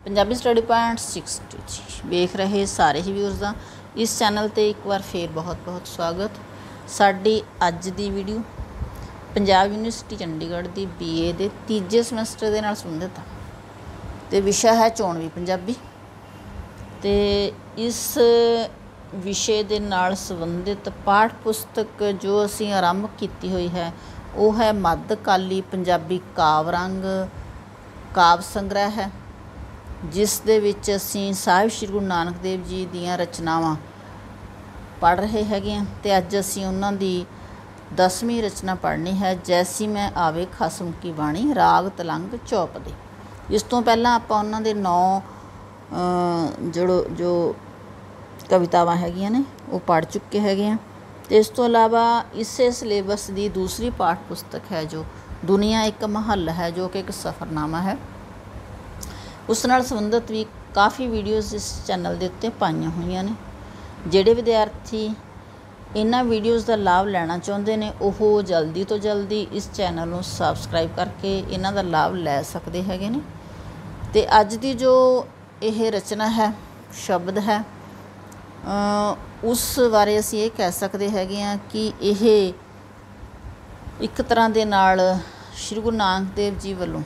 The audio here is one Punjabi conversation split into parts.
पंजाबी स्टडी पॉइंट 60 वेख रहे सारे ही व्यूअर्स का इस चैनल ते एक बार फिर बहुत बहुत स्वागत। साडी अज दी वीडियो पंजाब यूनिवर्सिटी चंडीगढ़ की BA के तीजे समैसटर के नाल संबंधित ते विषय है चोणवी पंजाबी। ते इस विषय के नाल संबंधित पाठ पुस्तक जो असी आरंभ की हुई है वो है मध्यकाली पंजाबी काव्य रंग काव्य संग्रह है, जिस दे विच असी साहिब श्री गुरु नानक देव जी दीयां रचनावां पढ़ रहे हैगे आ। ते अज असी उन्हां दी 10वीं रचना पढ़नी है, जैसी मैं आवे खसम की बाणी राग तलंग चौपदी। इस तो पहला आपां उन्हां दे 9 जो कवितावां हैगियां ने वो पढ़ चुके हैगे आ। ते इस तो इलावा इसे सिलेबस की दूसरी पाठ पुस्तक है जो दुनिया एक महल है, जो कि एक सफ़रनामा है, उस नाल संबंधित भी काफ़ी वीडियोज़ इस चैनल के उत्ते पाईयां होईयां ने। जिहड़े विद्यार्थी इन्हां वीडियोज़ का लाभ लेना चाहुंदे ने ओह जल्दी तो जल्दी इस चैनल नूं सबसक्राइब करके इन्हां दा लाभ लै सकदे हैगे ने। ते अज दी जो यह रचना है शब्द है उस बारे असीं ये कह सकते हैगे आ कि यह एक तरह दे नाल श्री गुरु नानक देव जी वल्लों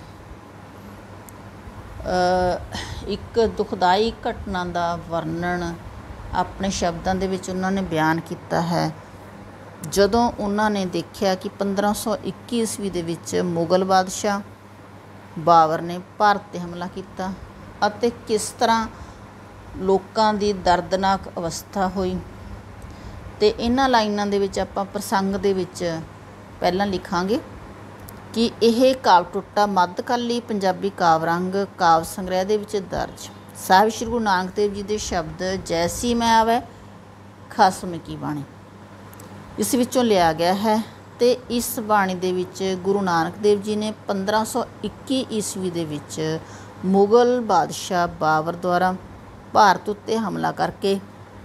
एक दुखदाई घटना का वर्णन अपने शब्दों के विच उन्होंने बयान किया है। जदों उन्होंने देखा कि 1521 ईस्वी दे विच मुगल बादशाह बाबर ने भारत ते हमला किया अते किस तरह लोकां दी दर्दनाक अवस्था हुई। ते इन्हां लाइनां दे विच आपां प्रसंग दे विच पहलां लिखांगे कि यह काव्य टुट्टा मध्यकाली पंजाबी काव्य रंग काव्य संग्रह दे विच दर्ज साहिब श्री गुरु नानक देव जी के शब्द जैसी मैं आवे खसम की बाणी इस विचों लिया गया है। ते इस बाणी दे विच गुरु नानक देव जी ने 1521 ईस्वी दे विच मुगल बादशाह बाबर द्वारा भारत उत्ते हमला करके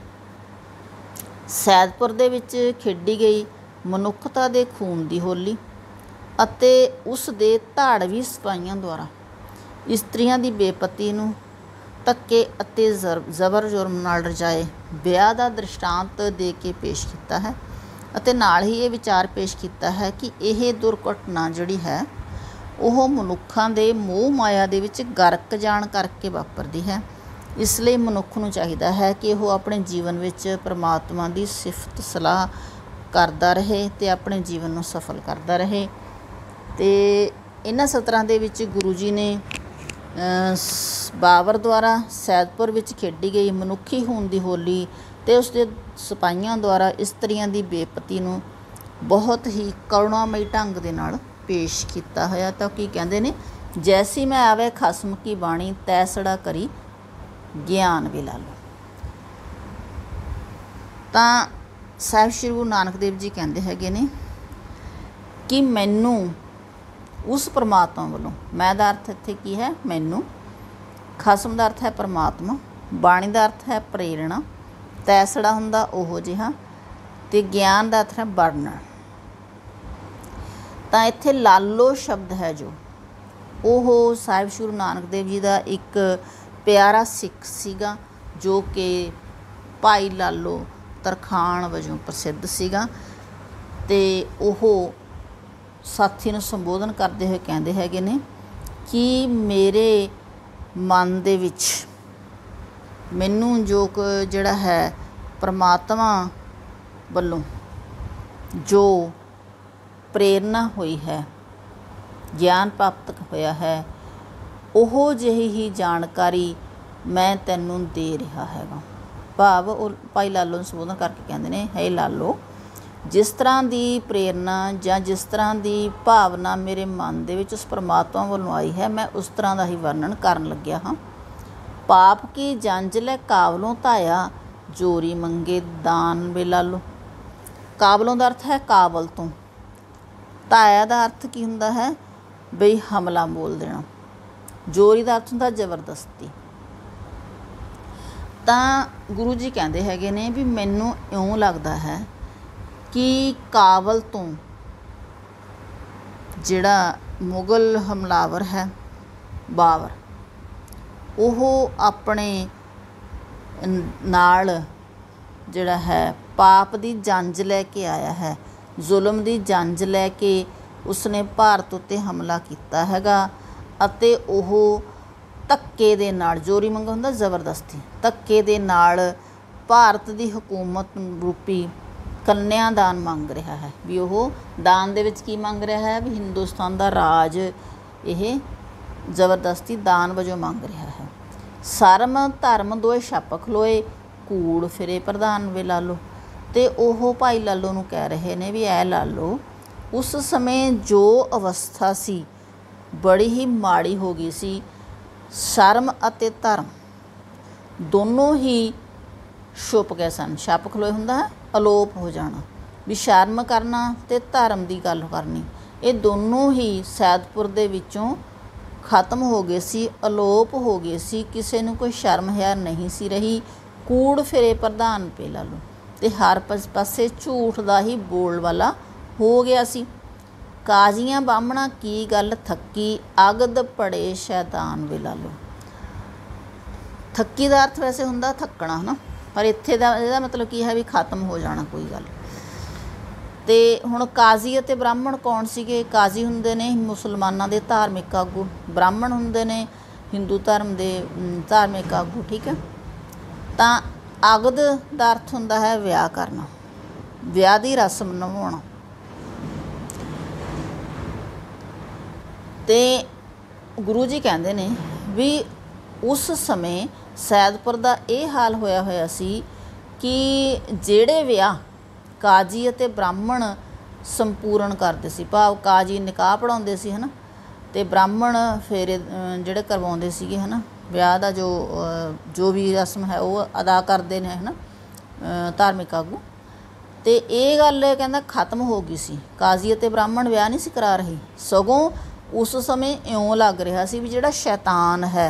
सैदपुर दे विच खेडी गई मनुखता दे खून दी होली ਅਤੇ ਉਸ ਦੇ ਧਾੜਵੀ ਸਿਪਾਹੀਆਂ ਦੁਆਰਾ ਇਸਤਰੀਆਂ ਦੀ ਬੇਪਤੀ ਨੂੰ ਧੱਕੇ ਅਤੇ ਜ਼ਬਰ ਜ਼ੁਲਮ ਨਾਲ ਰਜਾਏ ਵਿਆਹ ਦਾ ਦ੍ਰਿਸ਼ਟਾਂਤ ਦੇ ਕੇ ਪੇਸ਼ ਕੀਤਾ ਹੈ ਅਤੇ ਨਾਲ ਹੀ ਇਹ ਵਿਚਾਰ ਪੇਸ਼ ਕੀਤਾ ਹੈ ਕਿ ਇਹ ਦੁਰਘਟਨਾ ਜਿਹੜੀ ਹੈ ਉਹ ਮਨੁੱਖਾਂ ਦੇ ਮੋਹ ਮਾਇਆ ਦੇ ਵਿੱਚ ਗਰਕ ਜਾਣ ਕਰਕੇ ਵਾਪਰਦੀ ਹੈ। ਇਸ ਲਈ ਮਨੁੱਖ ਨੂੰ ਚਾਹੀਦਾ ਹੈ ਕਿ ਉਹ ਆਪਣੇ ਜੀਵਨ ਵਿੱਚ ਪਰਮਾਤਮਾ ਦੀ ਸਿਫਤ ਸਲਾਹ ਕਰਦਾ ਰਹੇ ਤੇ ਆਪਣੇ ਜੀਵਨ ਨੂੰ ਸਫਲ ਕਰਦਾ ਰਹੇ। ਤੇ ਇਹਨਾਂ ਸਤਰਾਂ ਦੇ ਵਿੱਚ ਗੁਰੂ ਜੀ ਨੇ ਬਾਬਰ ਦੁਆਰਾ ਸੈਦਪੁਰ ਵਿੱਚ ਖੇਡੀ ਗਈ ਮਨੁੱਖੀ ਹੋਣ ਦੀ ਹੋਲੀ ਤੇ ਉਸ ਦੇ ਸਿਪਾਹੀਆਂ ਦੁਆਰਾ ਇਸਤਰੀਆਂ ਦੀ ਬੇਪਤੀ ਨੂੰ ਬਹੁਤ ਹੀ ਕਰੁਣਾਮਈ ਢੰਗ ਦੇ ਨਾਲ ਪੇਸ਼ ਕੀਤਾ ਹੋਇਆ। ਤਾਂ ਕੀ ਕਹਿੰਦੇ ਨੇ, ਜੈਸੀ ਮੈਂ ਆਵੇ ਖਸਮ ਕੀ ਬਾਣੀ ਤੈਸੜਾ ਕਰੀ ਗਿਆਨ ਵੀ ਲਾ ਲਓ। ਤਾਂ ਸਾਹਿਬ ਸ਼੍ਰੀ ਗੁਰੂ ਨਾਨਕ ਦੇਵ ਜੀ ਕਹਿੰਦੇ ਹੈਗੇ ਨੇ ਕਿ ਮੈਨੂੰ उस परमात्मा वालों मैं का अर्थ इत्थे की है मैनू, खसम का अर्थ है परमात्मा, बाणी का अर्थ है प्रेरणा, तैसड़ा हुंदा ओहो जिहा ते ज्ञान का अर्थ है वर्णन। तो इत्थे लालो शब्द है जो ओहो साहिब श्री गुरु नानक देव जी का एक प्यारा सिख सीगा जो कि भाई लालो तरखान वजों प्रसिद्ध सीगा। ते ओहो साथी ਨੂੰ ਸੰਬੋਧਨ ਕਰਦੇ ਹੋਏ ਕਹਿੰਦੇ ਹੈਗੇ ਨੇ ਕਿ ਮੇਰੇ ਮਨ ਦੇ ਵਿੱਚ ਮੈਨੂੰ ਜੋ ਜਿਹੜਾ ਹੈ ਪਰਮਾਤਮਾ ਵੱਲੋਂ ਜੋ ਪ੍ਰੇਰਨਾ ਹੋਈ ਹੈ ਗਿਆਨ ਪ੍ਰਾਪਤ ਹੋਇਆ ਹੈ ਉਹ ਜਿਹੀ ਹੀ ਜਾਣਕਾਰੀ ਮੈਂ ਤੈਨੂੰ ਦੇ ਰਿਹਾ ਹੈਗਾ। ਭਾਵ ਉਹ ਭਾਈ ਲਾਲੋ ਨੂੰ ਸੰਬੋਧਨ ਕਰਕੇ ਕਹਿੰਦੇ ਨੇ ਹੈ ਲਾਲੋ जिस तरह की प्रेरणा या जिस तरह की भावना मेरे मन के उस परमात्मा वालों आई है मैं उस तरह का ही वर्णन करन लग्या हाँ। पाप की जंज लै काबलों धाया जोरी मंगे दान वे लालो। काबलों का अर्थ है काबल तो, धाया का अर्थ की हुंदा है बई हमला बोल देना, जोरी का अर्थ हुंदा जबरदस्ती। तो गुरु जी कहते हैगे ने भी मैनू इउं लगता है कि काबल तो जिहड़ा मुगल हमलावर है बाबर ਉਹ ਆਪਣੇ ਨਾਲ ਜਿਹੜਾ ਹੈ ਪਾਪ ਦੀ ਜੰਜ ਲੈ ਕੇ ਆਇਆ ਹੈ, ਜ਼ੁਲਮ ਦੀ ਜੰਜ ਲੈ ਕੇ ਉਸਨੇ ਭਾਰਤ ਉੱਤੇ ਹਮਲਾ ਕੀਤਾ ਹੈਗਾ। ਅਤੇ ਉਹ ਧੱਕੇ ਦੇ ਨਾਲ, ਜ਼ੋਰੀ ਮੰਗਾ ਹੁੰਦਾ ਜ਼ਬਰਦਸਤੀ, ਧੱਕੇ ਦੇ ਨਾਲ ਭਾਰਤ ਦੀ ਹਕੂਮਤ ਰੂਪੀ ਕੰਨਿਆਦਾਨ ਮੰਗ ਰਿਹਾ ਹੈ। ਵੀ ਉਹ ਦਾਨ ਦੇ ਵਿੱਚ ਕੀ ਮੰਗ ਰਿਹਾ ਹੈ? ਵੀ ਹਿੰਦੁਸਤਾਨ ਦਾ ਰਾਜ ਇਹ ਜ਼ਬਰਦਸਤੀ ਦਾਨ ਵਜੋਂ ਮੰਗ ਰਿਹਾ ਹੈ। ਸਰਮ ਧਰਮ ਦੋਏ ਛੱਪ ਖਲੋਏ, ਕੂੜ ਫਿਰੇ ਪ੍ਰਧਾਨ ਵੇ ਲਾਲੋ। ਅਤੇ ਉਹ ਭਾਈ ਲਾਲੋ ਨੂੰ ਕਹਿ ਰਹੇ ਨੇ ਵੀ ਐ ਲਾਲੋ, ਉਸ ਸਮੇਂ ਜੋ ਅਵਸਥਾ ਸੀ ਬੜੀ ਹੀ ਮਾੜੀ ਹੋ ਗਈ ਸੀ। ਸ਼ਰਮ ਅਤੇ ਧਰਮ ਦੋਨੋਂ ਹੀ ਛੁਪ ਗਏ ਸਨ। ਛੱਪ ਖਲੋਏ ਹੁੰਦਾ ਹੈ ਅਲੋਪ ਹੋ ਜਾਣਾ, ਵੀ ਸ਼ਰਮ ਕਰਨਾ ਅਤੇ ਧਰਮ ਦੀ ਗੱਲ ਕਰਨੀ, ਇਹ ਦੋਨੋਂ ਹੀ ਸੈਦਪੁਰ ਦੇ ਵਿੱਚੋਂ ਖਤਮ ਹੋ ਗਏ ਸੀ, ਅਲੋਪ ਹੋ ਗਏ ਸੀ। ਕਿਸੇ ਨੂੰ ਕੋਈ ਸ਼ਰਮ ਹਿਆ ਨਹੀਂ ਸੀ ਰਹੀ। ਕੂੜ ਫਿਰੇ ਪ੍ਰਧਾਨ ਪੇ ਲਾਲੋ, ਅਤੇ ਹਰ ਪਾਸੇ ਝੂਠ ਦਾ ਹੀ ਬੋਲਬਾਲਾ ਹੋ ਗਿਆ ਸੀ। ਕਾਜ਼ੀਆਂ ਬਾਹਮਣਾ ਕੀ ਗੱਲ ਥੱਕੀ, ਅਗਦ ਪੜੇ ਸ਼ੈਤਾਨ ਵੇ ਲਾਲੋ। ਥੱਕੀ ਦਾ ਅਰਥ ਵੈਸੇ ਹੁੰਦਾ ਥੱਕਣਾ, ਹੈ ਨਾ, ਪਰ ਇੱਥੇ ਦਾ ਇਹਦਾ ਮਤਲਬ ਕੀ ਹੈ ਵੀ ਖਤਮ ਹੋ ਜਾਣਾ ਕੋਈ ਗੱਲ। ਅਤੇ ਹੁਣ ਕਾਜ਼ੀ ਅਤੇ ਬ੍ਰਾਹਮਣ ਕੌਣ ਸੀਗੇ? ਕਾਜ਼ੀ ਹੁੰਦੇ ਨੇ ਮੁਸਲਮਾਨਾਂ ਦੇ ਧਾਰਮਿਕ ਆਗੂ, ਬ੍ਰਾਹਮਣ ਹੁੰਦੇ ਨੇ ਹਿੰਦੂ ਧਰਮ ਦੇ ਧਾਰਮਿਕ ਆਗੂ, ਠੀਕ ਹੈ। ਤਾਂ ਅਗਦ ਦਾ ਅਰਥ ਹੁੰਦਾ ਹੈ ਵਿਆਹ ਕਰਨਾ, ਵਿਆਹ ਦੀ ਰਸਮ ਨਿਭਾਉਣਾ। ਅਤੇ ਗੁਰੂ ਜੀ ਕਹਿੰਦੇ ਨੇ ਵੀ ਉਸ ਸਮੇਂ ਸੈਦਪੁਰ ਦਾ ਇਹ ਹਾਲ ਹੋਇਆ ਹੋਇਆ ਸੀ ਕਿ ਜਿਹੜੇ ਵਿਆਹ ਕਾਜ਼ੀ ਅਤੇ ਬ੍ਰਾਹਮਣ ਸੰਪੂਰਨ ਕਰਦੇ ਸੀ, ਭਾਵ ਕਾਜ਼ੀ ਨਿਕਾਹ ਪੜ੍ਹਾਉਂਦੇ ਸੀ, ਹੈ ਨਾ, ਅਤੇ ਬ੍ਰਾਹਮਣ ਫੇਰੇ ਜਿਹੜੇ ਕਰਵਾਉਂਦੇ ਸੀਗੇ, ਹੈ ਨਾ, ਵਿਆਹ ਦਾ ਜੋ ਵੀ ਰਸਮ ਹੈ ਉਹ ਅਦਾ ਕਰਦੇ ਨੇ, ਹੈ ਨਾ, ਧਾਰਮਿਕ ਆਗੂ। ਅਤੇ ਇਹ ਗੱਲ ਕਹਿੰਦਾ ਖਤਮ ਹੋ ਗਈ ਸੀ। ਕਾਜ਼ੀ ਅਤੇ ਬ੍ਰਾਹਮਣ ਵਿਆਹ ਨਹੀਂ ਸੀ ਕਰਾ ਰਹੇ, ਸਗੋਂ ਉਸ ਸਮੇਂ ਇਉਂ ਲੱਗ ਰਿਹਾ ਸੀ ਵੀ ਜਿਹੜਾ ਸ਼ੈਤਾਨ ਹੈ,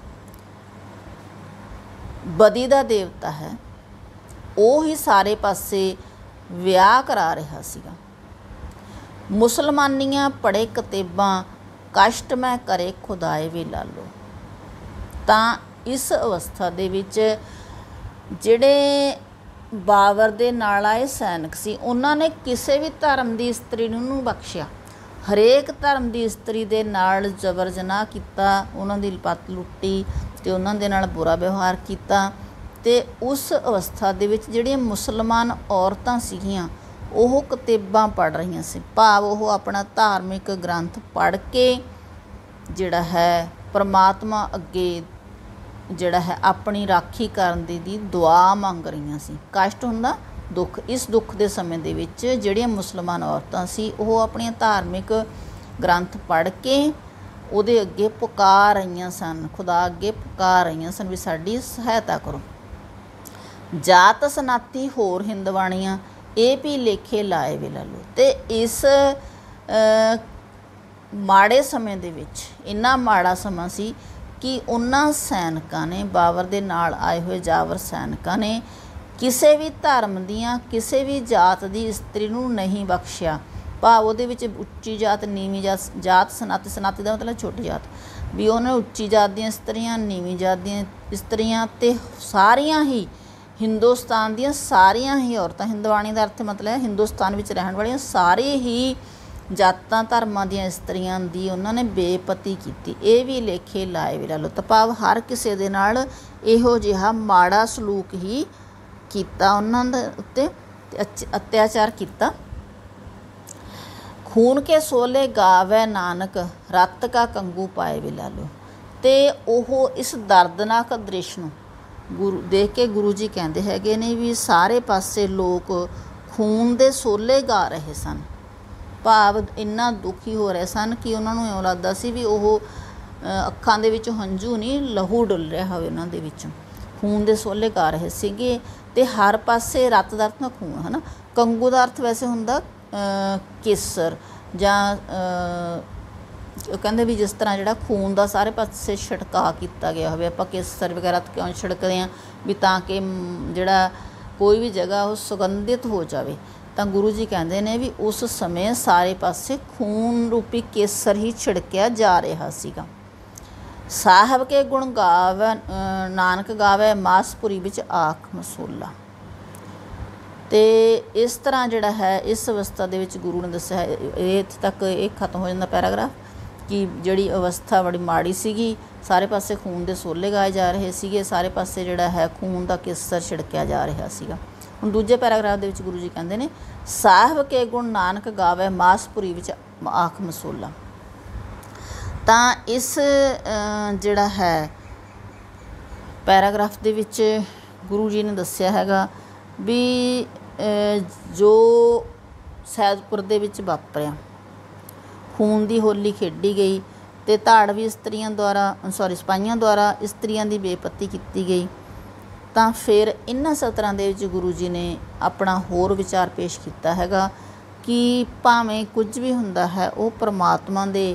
ਬਦੀ ਦਾ ਦੇਵਤਾ ਹੈ, ਉਹ ਹੀ ਸਾਰੇ ਪਾਸੇ ਵਿਆਹ ਕਰਾ ਰਿਹਾ ਸੀਗਾ। ਮੁਸਲਮਾਨੀਆਂ ਪੜ੍ਹੇ ਕਿਤਾਬਾਂ, ਕਸ਼ਟ ਮੈਂ ਕਰੇ ਖੁਦਾਏ ਵੇ ਲਾਲੋ। ਤਾਂ ਇਸ ਅਵਸਥਾ ਦੇ ਵਿੱਚ ਜਿਹੜੇ ਬਾਬਰ ਦੇ ਨਾਲ ਆਏ ਸੈਨਿਕ ਸੀ, ਉਹਨਾਂ ਨੇ ਕਿਸੇ ਵੀ ਧਰਮ ਦੀ ਇਸਤਰੀ ਨੂੰ ਬਖਸ਼ਿਆ। ਹਰੇਕ ਧਰਮ ਦੀ ਇਸਤਰੀ ਦੇ ਨਾਲ ਜ਼ਬਰ ਜਨਾਹ ਕੀਤਾ, ਉਹਨਾਂ ਦੀ ਪੱਤ ਲੁੱਟੀ ਅਤੇ ਉਹਨਾਂ ਦੇ ਨਾਲ ਬੁਰਾ ਵਿਵਹਾਰ ਕੀਤਾ। ਅਤੇ ਉਸ ਅਵਸਥਾ ਦੇ ਵਿੱਚ ਜਿਹੜੀਆਂ ਮੁਸਲਮਾਨ ਔਰਤਾਂ ਸੀਗੀਆਂ ਉਹ ਕਿਤਾਬਾਂ ਪੜ੍ਹ ਰਹੀਆਂ ਸੀ, ਭਾਵ ਉਹ ਆਪਣਾ ਧਾਰਮਿਕ ਗ੍ਰੰਥ ਪੜ੍ਹ ਕੇ ਜਿਹੜਾ ਹੈ ਪਰਮਾਤਮਾ ਅੱਗੇ ਜਿਹੜਾ ਹੈ ਆਪਣੀ ਰਾਖੀ ਕਰਨ ਦੀ ਦੁਆ ਮੰਗ ਰਹੀਆਂ ਸੀ। ਕਸ਼ਟ ਹੁੰਦਾ ਦੁੱਖ। ਇਸ ਦੁੱਖ ਦੇ ਸਮੇਂ ਦੇ ਵਿੱਚ ਜਿਹੜੀਆਂ ਮੁਸਲਮਾਨ ਔਰਤਾਂ ਸੀ ਉਹ ਆਪਣੀਆਂ ਧਾਰਮਿਕ ਗ੍ਰੰਥ ਪੜ੍ਹ ਕੇ ਉਹਦੇ ਅੱਗੇ ਪੁਕਾਰ ਰਹੀਆਂ ਸਨ, ਖੁਦਾ ਅੱਗੇ ਪੁਕਾਰ ਰਹੀਆਂ ਸਨ ਵੀ ਸਾਡੀ ਸਹਾਇਤਾ ਕਰੋ। ਜਾਤ ਸਨਾਤੀ ਹੋਰ ਹਿੰਦਵਾਣੀਆਂ, ਇਹ ਵੀ ਲੇਖੇ ਲਾਏ ਵੇ ਲਾਲੋ। ਅਤੇ ਇਸ ਮਾੜੇ ਸਮੇਂ ਦੇ ਵਿੱਚ, ਇੰਨਾ ਮਾੜਾ ਸਮਾਂ ਸੀ ਕਿ ਉਹਨਾਂ ਸੈਨਿਕਾਂ ਨੇ, ਬਾਬਰ ਦੇ ਨਾਲ ਆਏ ਹੋਏ ਜਾਬਰ ਸੈਨਿਕਾਂ ਨੇ ਕਿਸੇ ਵੀ ਧਰਮ ਦੀਆਂ, ਕਿਸੇ ਵੀ ਜਾਤ ਦੀ ਇਸਤਰੀ ਨੂੰ ਨਹੀਂ ਬਖਸ਼ਿਆ। ਭਾਵ ਉਹਦੇ ਵਿੱਚ ਉੱਚੀ ਜਾਤ, ਨੀਵੀਂ ਜਾਤ, ਸਨਾਤੀ, ਸਨਾਤੀ ਦਾ ਮਤਲਬ ਛੋਟੀ ਜਾਤ, ਵੀ ਉਹਨਾਂ ਨੇ ਉੱਚੀ ਜਾਤ ਦੀਆਂ ਇਸਤਰੀਆਂ, ਨੀਵੀਂ ਜਾਤ ਦੀਆਂ ਇਸਤਰੀਆਂ, ਅਤੇ ਸਾਰੀਆਂ ਹੀ ਹਿੰਦੁਸਤਾਨ ਦੀਆਂ ਸਾਰੀਆਂ ਹੀ ਔਰਤਾਂ, ਹਿੰਦਵਾਣੀ ਦਾ ਅਰਥ ਮਤਲਬ ਹੈ ਹਿੰਦੁਸਤਾਨ ਵਿੱਚ ਰਹਿਣ ਵਾਲੀਆਂ ਸਾਰੇ ਹੀ ਜਾਤਾਂ ਧਰਮਾਂ ਦੀਆਂ ਇਸਤਰੀਆਂ ਦੀ ਉਹਨਾਂ ਨੇ ਬੇਪਤੀ ਕੀਤੀ। ਇਹ ਵੀ ਲੇਖੇ ਲਾਏ ਵੇ ਲਾਲੋ। ਤਾਂ ਭਾਵ ਹਰ ਕਿਸੇ ਦੇ ਨਾਲ ਇਹੋ ਜਿਹਾ ਮਾੜਾ ਸਲੂਕ ਹੀ ਕੀਤਾ, ਉਹਨਾਂ ਦੇ ਉੱਤੇ ਅਤਿਆਚਾਰ ਕੀਤਾ। ਖੂਨ ਕੇ ਸੋਲੇ ਗਾਵੈ ਨਾਨਕ, ਰੱਤ ਕਾ ਕੰਗੂ ਪਾਏ ਵੇ ਲਾਲੋ। ਅਤੇ ਉਹ ਇਸ ਦਰਦਨਾਕ ਦ੍ਰਿਸ਼ ਨੂੰ ਦੇਖ ਕੇ ਗੁਰੂ ਜੀ ਕਹਿੰਦੇ ਹੈਗੇ ਨੇ ਵੀ ਸਾਰੇ ਪਾਸੇ ਲੋਕ ਖੂਨ ਦੇ ਸੋਲੇ ਗਾ ਰਹੇ ਸਨ, ਭਾਵ ਇੰਨਾ ਦੁਖੀ ਹੋ ਰਹੇ ਸਨ ਕਿ ਉਹਨਾਂ ਨੂੰ ਇਉਂ ਲੱਗਦਾ ਸੀ ਵੀ ਉਹ ਅੱਖਾਂ ਦੇ ਵਿੱਚੋਂ ਹੰਝੂ ਨਹੀਂ, ਲਹੂ ਡੁੱਲ ਰਿਹਾ ਹੋਵੇ ਉਹਨਾਂ ਦੇ ਵਿੱਚੋਂ। ਖੂਨ ਦੇ ਸੋਲੇ ਗਾ ਰਹੇ ਸੀਗੇ। ਅਤੇ ਹਰ ਪਾਸੇ ਰੱਤ ਦਾ ਅਰਥ ਨਾਲ ਖੂਨ, ਹੈ ਨਾ। ਕੰਗੂ ਦਾ ਅਰਥ ਵੈਸੇ ਹੁੰਦਾ ਕੇਸਰ, ਜਾਂ ਕਹਿੰਦੇ ਵੀ ਜਿਸ ਤਰ੍ਹਾਂ ਜਿਹੜਾ ਖੂਨ ਦਾ ਸਾਰੇ ਪਾਸੇ ਛਿੜਕਾਅ ਕੀਤਾ ਗਿਆ ਹੋਵੇ। ਆਪਾਂ ਕੇਸਰ ਵਗੈਰਾ ਕਿਉਂ ਛਿੜਕਦੇ ਹਾਂ? ਵੀ ਤਾਂ ਕਿ ਜਿਹੜਾ ਕੋਈ ਵੀ ਜਗ੍ਹਾ ਉਹ ਸੁਗੰਧਿਤ ਹੋ ਜਾਵੇ। ਤਾਂ ਗੁਰੂ ਜੀ ਕਹਿੰਦੇ ਨੇ ਵੀ ਉਸ ਸਮੇਂ ਸਾਰੇ ਪਾਸੇ ਖੂਨ ਰੂਪੀ ਕੇਸਰ ਹੀ ਛਿੜਕਿਆ ਜਾ ਰਿਹਾ ਸੀਗਾ। ਸਾਹਿਬ ਕੇ ਗੁਣ ਗਾਵੈ ਨਾਨਕ ਗਾਵੈ ਮਾਸਪੁਰੀ ਵਿੱਚ ਆਖ ਮਸੋਲਾ। ਤੇ ਇਸ ਤਰ੍ਹਾਂ ਜਿਹੜਾ ਹੈ ਇਸ ਅਵਸਥਾ ਦੇ ਵਿੱਚ ਗੁਰੂ ਨੇ ਦੱਸਿਆ ਇਹ ਇੱਥੇ ਤੱਕ ਇਹ ਖਤਮ ਹੋ ਜਾਂਦਾ ਪੈਰਾਗ੍ਰਾਫ ਕਿ ਜਿਹੜੀ ਅਵਸਥਾ ਬੜੀ ਮਾੜੀ ਸੀਗੀ, ਸਾਰੇ ਪਾਸੇ ਖੂਨ ਦੇ ਸੋਲੇ ਗਾਏ ਜਾ ਰਹੇ ਸੀਗੇ, ਸਾਰੇ ਪਾਸੇ ਜਿਹੜਾ ਹੈ ਖੂਨ ਦਾ ਕੇਸਰ ਛਿੜਕਿਆ ਜਾ ਰਿਹਾ ਸੀਗਾ। ਹੁਣ ਦੂਜੇ ਪੈਰਾਗ੍ਰਾਫ ਦੇ ਵਿੱਚ ਗੁਰੂ ਜੀ ਕਹਿੰਦੇ ਨੇ ਸਾਹਿਬ ਕੇ ਗੁਣ ਨਾਨਕ ਗਾਵੇ ਮਾਸਪੁਰੀ ਵਿੱਚ ਆਖ ਮਸੋਲਾ। ਤਾਂ ਇਸ ਜਿਹੜਾ ਹੈ ਪੈਰਾਗ੍ਰਾਫ ਦੇ ਵਿੱਚ ਗੁਰੂ ਜੀ ਨੇ ਦੱਸਿਆ ਹੈਗਾ ਵੀ ਜੋ ਸੈਦਪੁਰ ਦੇ ਵਿੱਚ ਵਾਪਰਿਆ, ਖੂਨ ਦੀ ਹੋਲੀ ਖੇਡੀ ਗਈ ਅਤੇ ਧਾੜਵੀ ਇਸਤਰੀਆਂ ਦੁਆਰਾ ਸਿਪਾਹੀਆਂ ਦੁਆਰਾ ਇਸਤਰੀਆਂ ਦੀ ਬੇਪੱਤੀ ਕੀਤੀ ਗਈ। ਤਾਂ ਫਿਰ ਇਹਨਾਂ ਸਤਰਾਂ ਦੇ ਵਿੱਚ ਗੁਰੂ ਜੀ ਨੇ ਆਪਣਾ ਹੋਰ ਵਿਚਾਰ ਪੇਸ਼ ਕੀਤਾ ਹੈਗਾ ਕਿ ਭਾਵੇਂ ਕੁਝ ਵੀ ਹੁੰਦਾ ਹੈ ਉਹ ਪਰਮਾਤਮਾ ਦੇ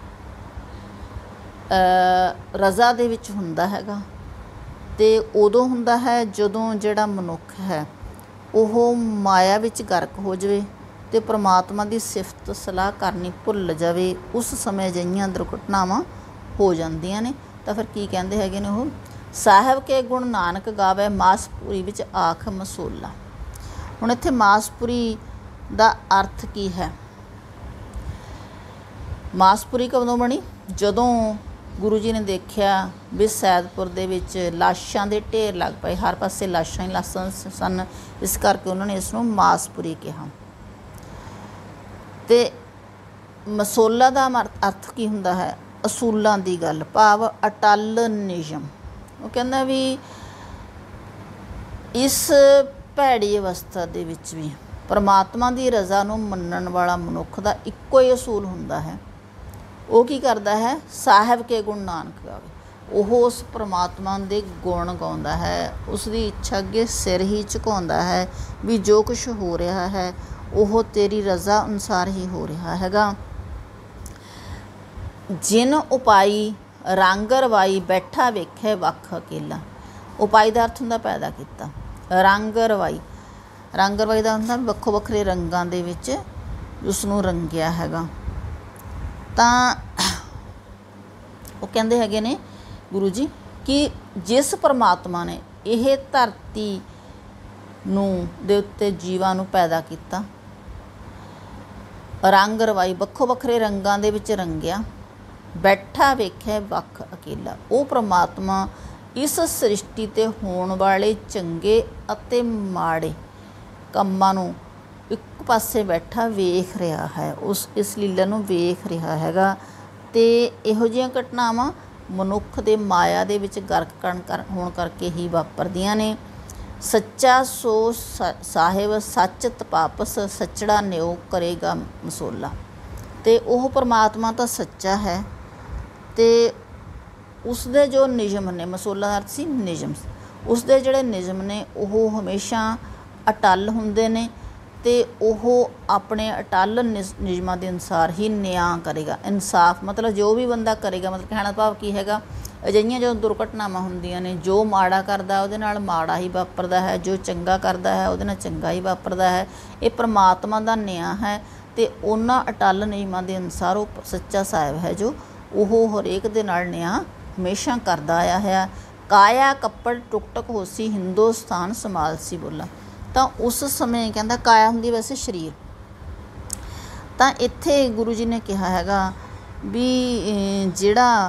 ਰਜ਼ਾ ਦੇ ਵਿੱਚ ਹੁੰਦਾ ਹੈਗਾ, ਅਤੇ ਉਦੋਂ ਹੁੰਦਾ ਹੈ ਜਦੋਂ ਜਿਹੜਾ ਮਨੁੱਖ ਹੈ ਉਹ ਮਾਇਆ ਵਿੱਚ ਗਰਕ ਹੋ ਜਾਵੇ ਅਤੇ ਪਰਮਾਤਮਾ ਦੀ ਸਿਫਤ ਸਲਾਹ ਕਰਨੀ ਭੁੱਲ ਜਾਵੇ, ਉਸ ਸਮੇਂ ਅਜਿਹੀਆਂ ਦੁਰਘਟਨਾਵਾਂ ਹੋ ਜਾਂਦੀਆਂ ਨੇ। ਤਾਂ ਫਿਰ ਕੀ ਕਹਿੰਦੇ ਹੈਗੇ ਨੇ ਉਹ, ਸਾਹਿਬ ਕੇ ਗੁਣ ਨਾਨਕ ਗਾਵੇ ਮਾਸਪੁਰੀ ਵਿੱਚ ਆਖ ਮਸੋਲਾ। ਹੁਣ ਇੱਥੇ ਮਾਸਪੁਰੀ ਦਾ ਅਰਥ ਕੀ ਹੈ? ਮਾਸਪੁਰੀ ਕਦੋਂ ਬਣੀ? ਜਦੋਂ ਗੁਰੂ ਜੀ ਨੇ ਦੇਖਿਆ ਵੀ ਸੈਦਪੁਰ ਦੇ ਵਿੱਚ ਲਾਸ਼ਾਂ ਦੇ ਢੇਰ ਲੱਗ ਪਏ, ਹਰ ਪਾਸੇ ਲਾਸ਼ਾਂ ਹੀ ਲਾਸ਼ਾਂ ਸਨ, ਇਸ ਕਰਕੇ ਉਹਨਾਂ ਨੇ ਇਸ ਨੂੰ ਮਾਸਪੁਰੀ ਕਿਹਾ। ਅਤੇ ਮਸੋਲਾ ਦਾ ਅਰਥ ਕੀ ਹੁੰਦਾ ਹੈ? ਅਸੂਲਾਂ ਦੀ ਗੱਲ, ਭਾਵ ਅਟੱਲ ਨਿਯਮ। ਉਹ ਕਹਿੰਦਾ ਵੀ ਇਸ ਭੈੜੀ ਅਵਸਥਾ ਦੇ ਵਿੱਚ ਵੀ ਪਰਮਾਤਮਾ ਦੀ ਰਜ਼ਾ ਨੂੰ ਮੰਨਣ ਵਾਲਾ ਮਨੁੱਖ ਦਾ ਇੱਕੋ ਹੀ ਅਸੂਲ ਹੁੰਦਾ ਹੈ, ਉਹ ਕੀ ਕਰਦਾ ਹੈ? ਸਾਹਿਬ ਕੇ ਗੁਣ ਨਾਨਕ ਗਾਵੇ। ਉਹ ਉਸ ਪਰਮਾਤਮਾ ਦੇ ਗੁਣ ਗਾਉਂਦਾ ਹੈ, ਉਸ ਦੀ ਇੱਛਾ ਅੱਗੇ ਸਿਰ ਹੀ ਝੁਕਾਉਂਦਾ ਹੈ ਵੀ ਜੋ ਕੁਛ ਹੋ ਰਿਹਾ ਹੈ ਉਹ ਤੇਰੀ ਰਜ਼ਾ ਅਨੁਸਾਰ ਹੀ ਹੋ ਰਿਹਾ ਹੈਗਾ। ਜਿਨ ਉਪਾਈ ਰੰਗ ਰਵਾਈ ਬੈਠਾ ਵੇਖੇ ਵੱਖ ਅਕੇਲਾ। ਉਪਾਈ ਦਾ ਅਰਥ ਹੁੰਦਾ ਪੈਦਾ ਕੀਤਾ, ਰੰਗ ਰਵਾਈ ਦਾ ਹੁੰਦਾ ਵੱਖੋ ਵੱਖਰੇ ਰੰਗਾਂ ਦੇ ਵਿੱਚ ਉਸ ਨੂੰ ਰੰਗਿਆ ਹੈਗਾ। ਤਾਂ ਉਹ ਕਹਿੰਦੇ ਹੈਗੇ ਨੇ ਗੁਰੂ ਜੀ ਕਿ ਜਿਸ ਪਰਮਾਤਮਾ ਨੇ ਇਹ ਧਰਤੀ ਨੂੰ ਦੇ ਉੱਤੇ ਜੀਵਾਂ ਨੂੰ ਪੈਦਾ ਕੀਤਾ, ਰੰਗ ਰਵਾਈ ਵੱਖੋ ਵੱਖਰੇ ਰੰਗਾਂ ਦੇ ਵਿੱਚ ਰੰਗਿਆ, ਬੈਠਾ ਵੇਖੇ ਵੱਖ ਅਕੇਲਾ। ਉਹ ਪਰਮਾਤਮਾ ਇਸ ਸ੍ਰਿਸ਼ਟੀ 'ਤੇ ਹੋਣ ਵਾਲੇ ਚੰਗੇ ਅਤੇ ਮਾੜੇ ਕੰਮਾਂ ਨੂੰ ਇੱਕ ਪਾਸੇ ਬੈਠਾ ਵੇਖ ਰਿਹਾ ਹੈ, ਇਸ ਲੀਲਾ ਨੂੰ ਵੇਖ ਰਿਹਾ ਹੈਗਾ। ਅਤੇ ਇਹੋ ਜਿਹੀਆਂ ਘਟਨਾਵਾਂ ਮਨੁੱਖ ਦੇ ਮਾਇਆ ਦੇ ਵਿੱਚ ਗਰਕ ਹੋਣ ਕਰਕੇ ਹੀ ਵਾਪਰਦੀਆਂ ਨੇ। ਸੱਚਾ ਸੋ ਸਾਹਿਬ ਸੱਚ ਤਪਾਪਸ ਸੱਚੜਾ ਨਿਉ ਕਰੇਗਾ ਮਸੋਲਾ। ਅਤੇ ਉਹ ਪਰਮਾਤਮਾ ਤਾਂ ਸੱਚਾ ਹੈ ਅਤੇ ਉਸਦੇ ਜੋ ਨਿਯਮ ਨੇ, ਮਸੋਲਾ ਦਾ ਅਰਥ ਸੀ ਨਿਯਮ, ਉਸਦੇ ਜਿਹੜੇ ਨਿਯਮ ਨੇ ਉਹ ਹਮੇਸ਼ਾ ਅਟੱਲ ਹੁੰਦੇ ਨੇ ਅਤੇ ਉਹ ਆਪਣੇ ਅਟੱਲ ਨਿਯਮਾਂ ਦੇ ਅਨੁਸਾਰ ਹੀ ਨਿਆਂ ਕਰੇਗਾ। ਇਨਸਾਫ ਮਤਲਬ ਜੋ ਵੀ ਬੰਦਾ ਕਰੇਗਾ, ਮਤਲਬ ਕਹਿਣ ਦਾ ਭਾਵ ਕੀ ਹੈਗਾ, ਅਜਿਹੀਆਂ ਜਦੋਂ ਦੁਰਘਟਨਾਵਾਂ ਹੁੰਦੀਆਂ ਨੇ, ਜੋ ਮਾੜਾ ਕਰਦਾ ਉਹਦੇ ਨਾਲ ਮਾੜਾ ਹੀ ਵਾਪਰਦਾ ਹੈ, ਜੋ ਚੰਗਾ ਕਰਦਾ ਹੈ ਉਹਦੇ ਨਾਲ ਚੰਗਾ ਹੀ ਵਾਪਰਦਾ ਹੈ। ਇਹ ਪਰਮਾਤਮਾ ਦਾ ਨਿਆਂ ਹੈ ਅਤੇ ਉਹਨਾਂ ਅਟੱਲ ਨਿਯਮਾਂ ਦੇ ਅਨੁਸਾਰ ਉਹ ਸੱਚਾ ਸਾਹਿਬ ਹੈ ਜੋ ਉਹ ਹਰੇਕ ਦੇ ਨਾਲ ਨਿਆਂ ਹਮੇਸ਼ਾ ਕਰਦਾ ਆਇਆ ਹੈ। ਕਾਇਆ ਕੱਪੜ ਟੁਕ ਟੁਕ ਹੋਸੀ ਹਿੰਦੁਸਤਾਨ ਸੰਭਾਲ ਸੀ ਬੋਲਾ। ਤਾਂ ਉਸ ਸਮੇਂ ਕਹਿੰਦਾ ਕਾਇਆ ਹੁੰਦੀ ਵੈਸੇ ਸਰੀਰ, ਤਾਂ ਇੱਥੇ ਗੁਰੂ ਜੀ ਨੇ ਕਿਹਾ ਹੈਗਾ ਵੀ ਜਿਹੜਾ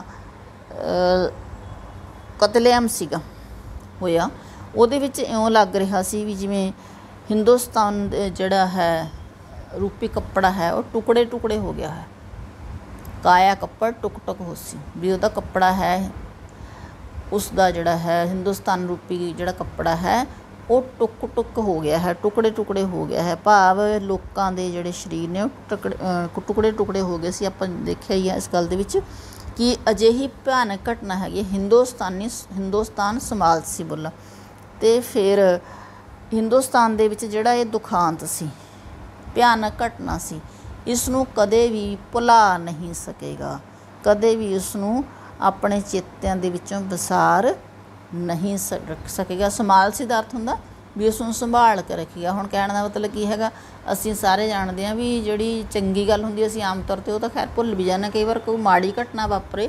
ਕਤਲੇਆਮ ਸੀਗਾ ਹੋਇਆ ਉਹਦੇ ਵਿੱਚ ਇਉਂ ਲੱਗ ਰਿਹਾ ਸੀ ਵੀ ਜਿਵੇਂ ਹਿੰਦੁਸਤਾਨ ਜਿਹੜਾ ਹੈ ਰੂਪੀ ਕੱਪੜਾ ਹੈ ਉਹ ਟੁਕੜੇ ਟੁਕੜੇ ਹੋ ਗਿਆ ਹੈ। ਕਾਇਆ ਕੱਪੜ ਟੁਕ ਟੁਕ ਹੋਸੀ ਵੀ ਉਹਦਾ ਕੱਪੜਾ ਹੈ, ਉਸ ਦਾ ਜਿਹੜਾ ਹੈ ਹਿੰਦੁਸਤਾਨ ਰੂਪੀ ਜਿਹੜਾ ਕੱਪੜਾ ਹੈ ਉਹ ਟੁੱਕ ਟੁੱਕ ਹੋ ਗਿਆ ਹੈ, ਟੁਕੜੇ ਟੁਕੜੇ ਹੋ ਗਿਆ ਹੈ। ਭਾਵ ਲੋਕਾਂ ਦੇ ਜਿਹੜੇ ਸਰੀਰ ਨੇ ਉਹ ਟੁਕੜੇ ਟੁਕੜੇ ਹੋ ਗਏ ਸੀ। ਆਪਾਂ ਦੇਖਿਆ ਹੀ ਆ ਇਸ ਗੱਲ ਦੇ ਵਿੱਚ ਕਿ ਅਜਿਹੀ ਭਿਆਨਕ ਘਟਨਾ ਹੈਗੀ ਹਿੰਦੁਸਤਾਨ ਸੰਭਾਲ ਸੀ ਬੋਲਾ। ਅਤੇ ਫਿਰ ਹਿੰਦੁਸਤਾਨ ਦੇ ਵਿੱਚ ਜਿਹੜਾ ਇਹ ਦੁਖਾਂਤ ਸੀ, ਭਿਆਨਕ ਘਟਨਾ ਸੀ, ਇਸ ਨੂੰ ਕਦੇ ਵੀ ਭੁਲਾ ਨਹੀਂ ਸਕੇਗਾ, ਕਦੇ ਵੀ ਇਸ ਨੂੰ ਆਪਣੇ ਚੇਤਿਆਂ ਦੇ ਵਿੱਚੋਂ ਵਿਸਾਰ ਨਹੀਂ ਰੱਖ ਸਕੇਗਾ। ਸੰਭਾਲ ਸੀ ਦਾ ਅਰਥ ਹੁੰਦਾ ਵੀ ਉਸ ਨੂੰ ਸੰਭਾਲ ਕੇ ਰੱਖੇਗਾ। ਹੁਣ ਕਹਿਣ ਦਾ ਮਤਲਬ ਕੀ ਹੈਗਾ, ਅਸੀਂ ਸਾਰੇ ਜਾਣਦੇ ਹਾਂ ਵੀ ਜਿਹੜੀ ਚੰਗੀ ਗੱਲ ਹੁੰਦੀ ਅਸੀਂ ਆਮ ਤੌਰ 'ਤੇ ਉਹ ਤਾਂ ਖੈਰ ਭੁੱਲ ਵੀ ਜਾਂਦੇ, ਕਈ ਵਾਰ ਕੋਈ ਮਾੜੀ ਘਟਨਾ ਵਾਪਰੇ